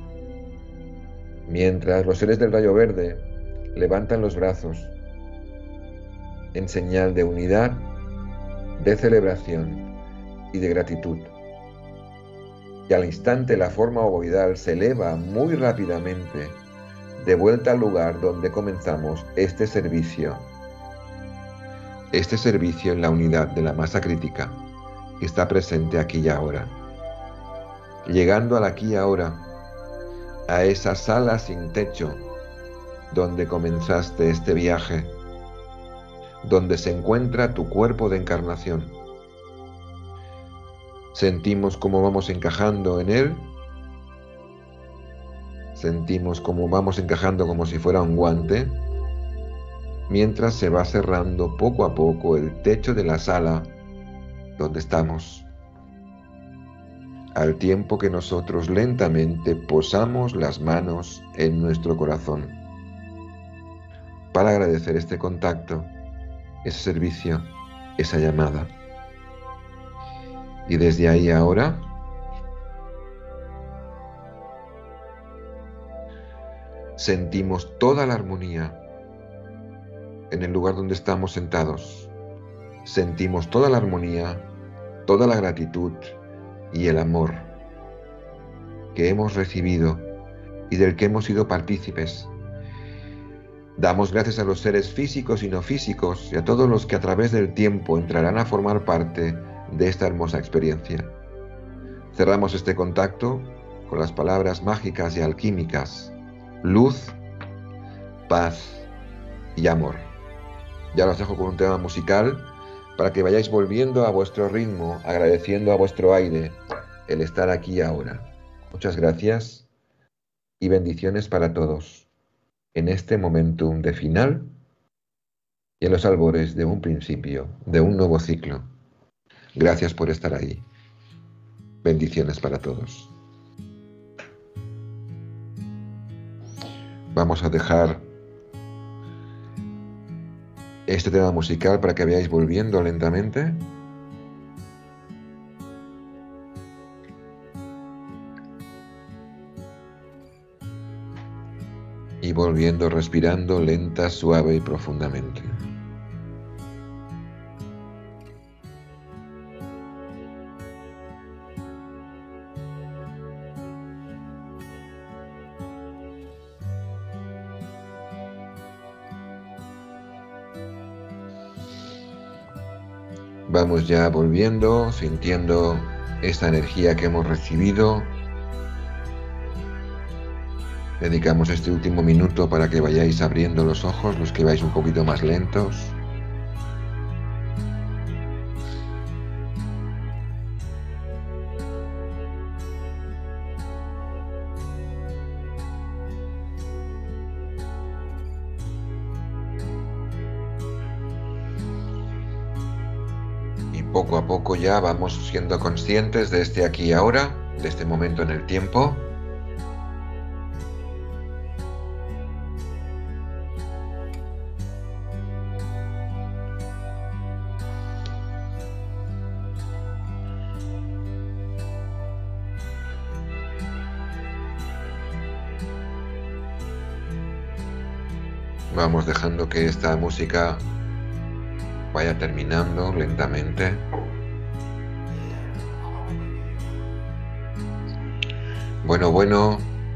mientras los seres del rayo verde levantan los brazos en señal de unidad, de celebración y de gratitud. Y al instante la forma ovoidal se eleva muy rápidamente de vuelta al lugar donde comenzamos este servicio. Este servicio en la unidad de la masa crítica que está presente aquí y ahora. Llegando al aquí y ahora, a esa sala sin techo donde comenzaste este viaje, donde se encuentra tu cuerpo de encarnación. Sentimos cómo vamos encajando en él. Sentimos cómo vamos encajando como si fuera un guante, mientras se va cerrando poco a poco el techo de la sala donde estamos, al tiempo que nosotros lentamente posamos las manos en nuestro corazón para agradecer este contacto, ese servicio, esa llamada. Y desde ahí ahora, sentimos toda la armonía en el lugar donde estamos sentados. Sentimos toda la armonía, toda la gratitud y el amor que hemos recibido y del que hemos sido partícipes. Damos gracias a los seres físicos y no físicos y a todos los que a través del tiempo entrarán a formar parte de esta hermosa experiencia. Cerramos este contacto con las palabras mágicas y alquímicas: luz, paz y amor. Ya los dejo con un tema musical para que vayáis volviendo a vuestro ritmo, agradeciendo a vuestro aire el estar aquí y ahora. Muchas gracias y bendiciones para todos en este momentum de final y en los albores de un principio, de un nuevo ciclo. Gracias por estar ahí. Bendiciones para todos. Vamos a dejar este tema musical para que vayáis volviendo lentamente. Y volviendo, respirando lenta, suave y profundamente. Vamos ya volviendo, sintiendo esta energía que hemos recibido. Dedicamos este último minuto para que vayáis abriendo los ojos, los que vais un poquito más lentos. Poco a poco ya vamos siendo conscientes de este aquí y ahora, de este momento en el tiempo. Vamos dejando que esta música vaya terminando lentamente. Bueno, bueno.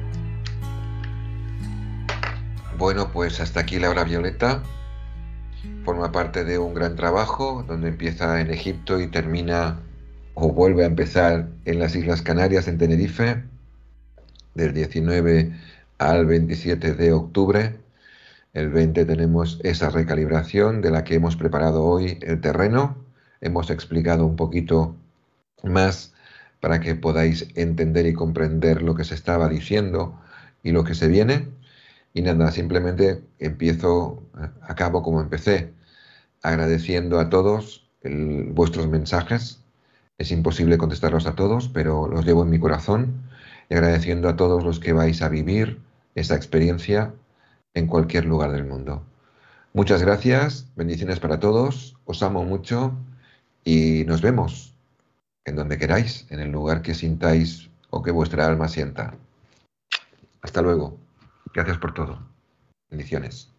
Bueno, pues hasta aquí la hora violeta. Forma parte de un gran trabajo donde empieza en Egipto y termina o vuelve a empezar en las Islas Canarias, en Tenerife, del diecinueve al veintisiete de octubre. El veinte tenemos esa recalibración de la que hemos preparado hoy el terreno. Hemos explicado un poquito más para que podáis entender y comprender lo que se estaba diciendo y lo que se viene. Y nada, simplemente empiezo, acabo como empecé, agradeciendo a todos el- vuestros mensajes. Es imposible contestarlos a todos, pero los llevo en mi corazón. Y agradeciendo a todos los que vais a vivir esa experiencia en cualquier lugar del mundo. Muchas gracias, bendiciones para todos, os amo mucho y nos vemos en donde queráis, en el lugar que sintáis o que vuestra alma sienta. Hasta luego. Gracias por todo. Bendiciones.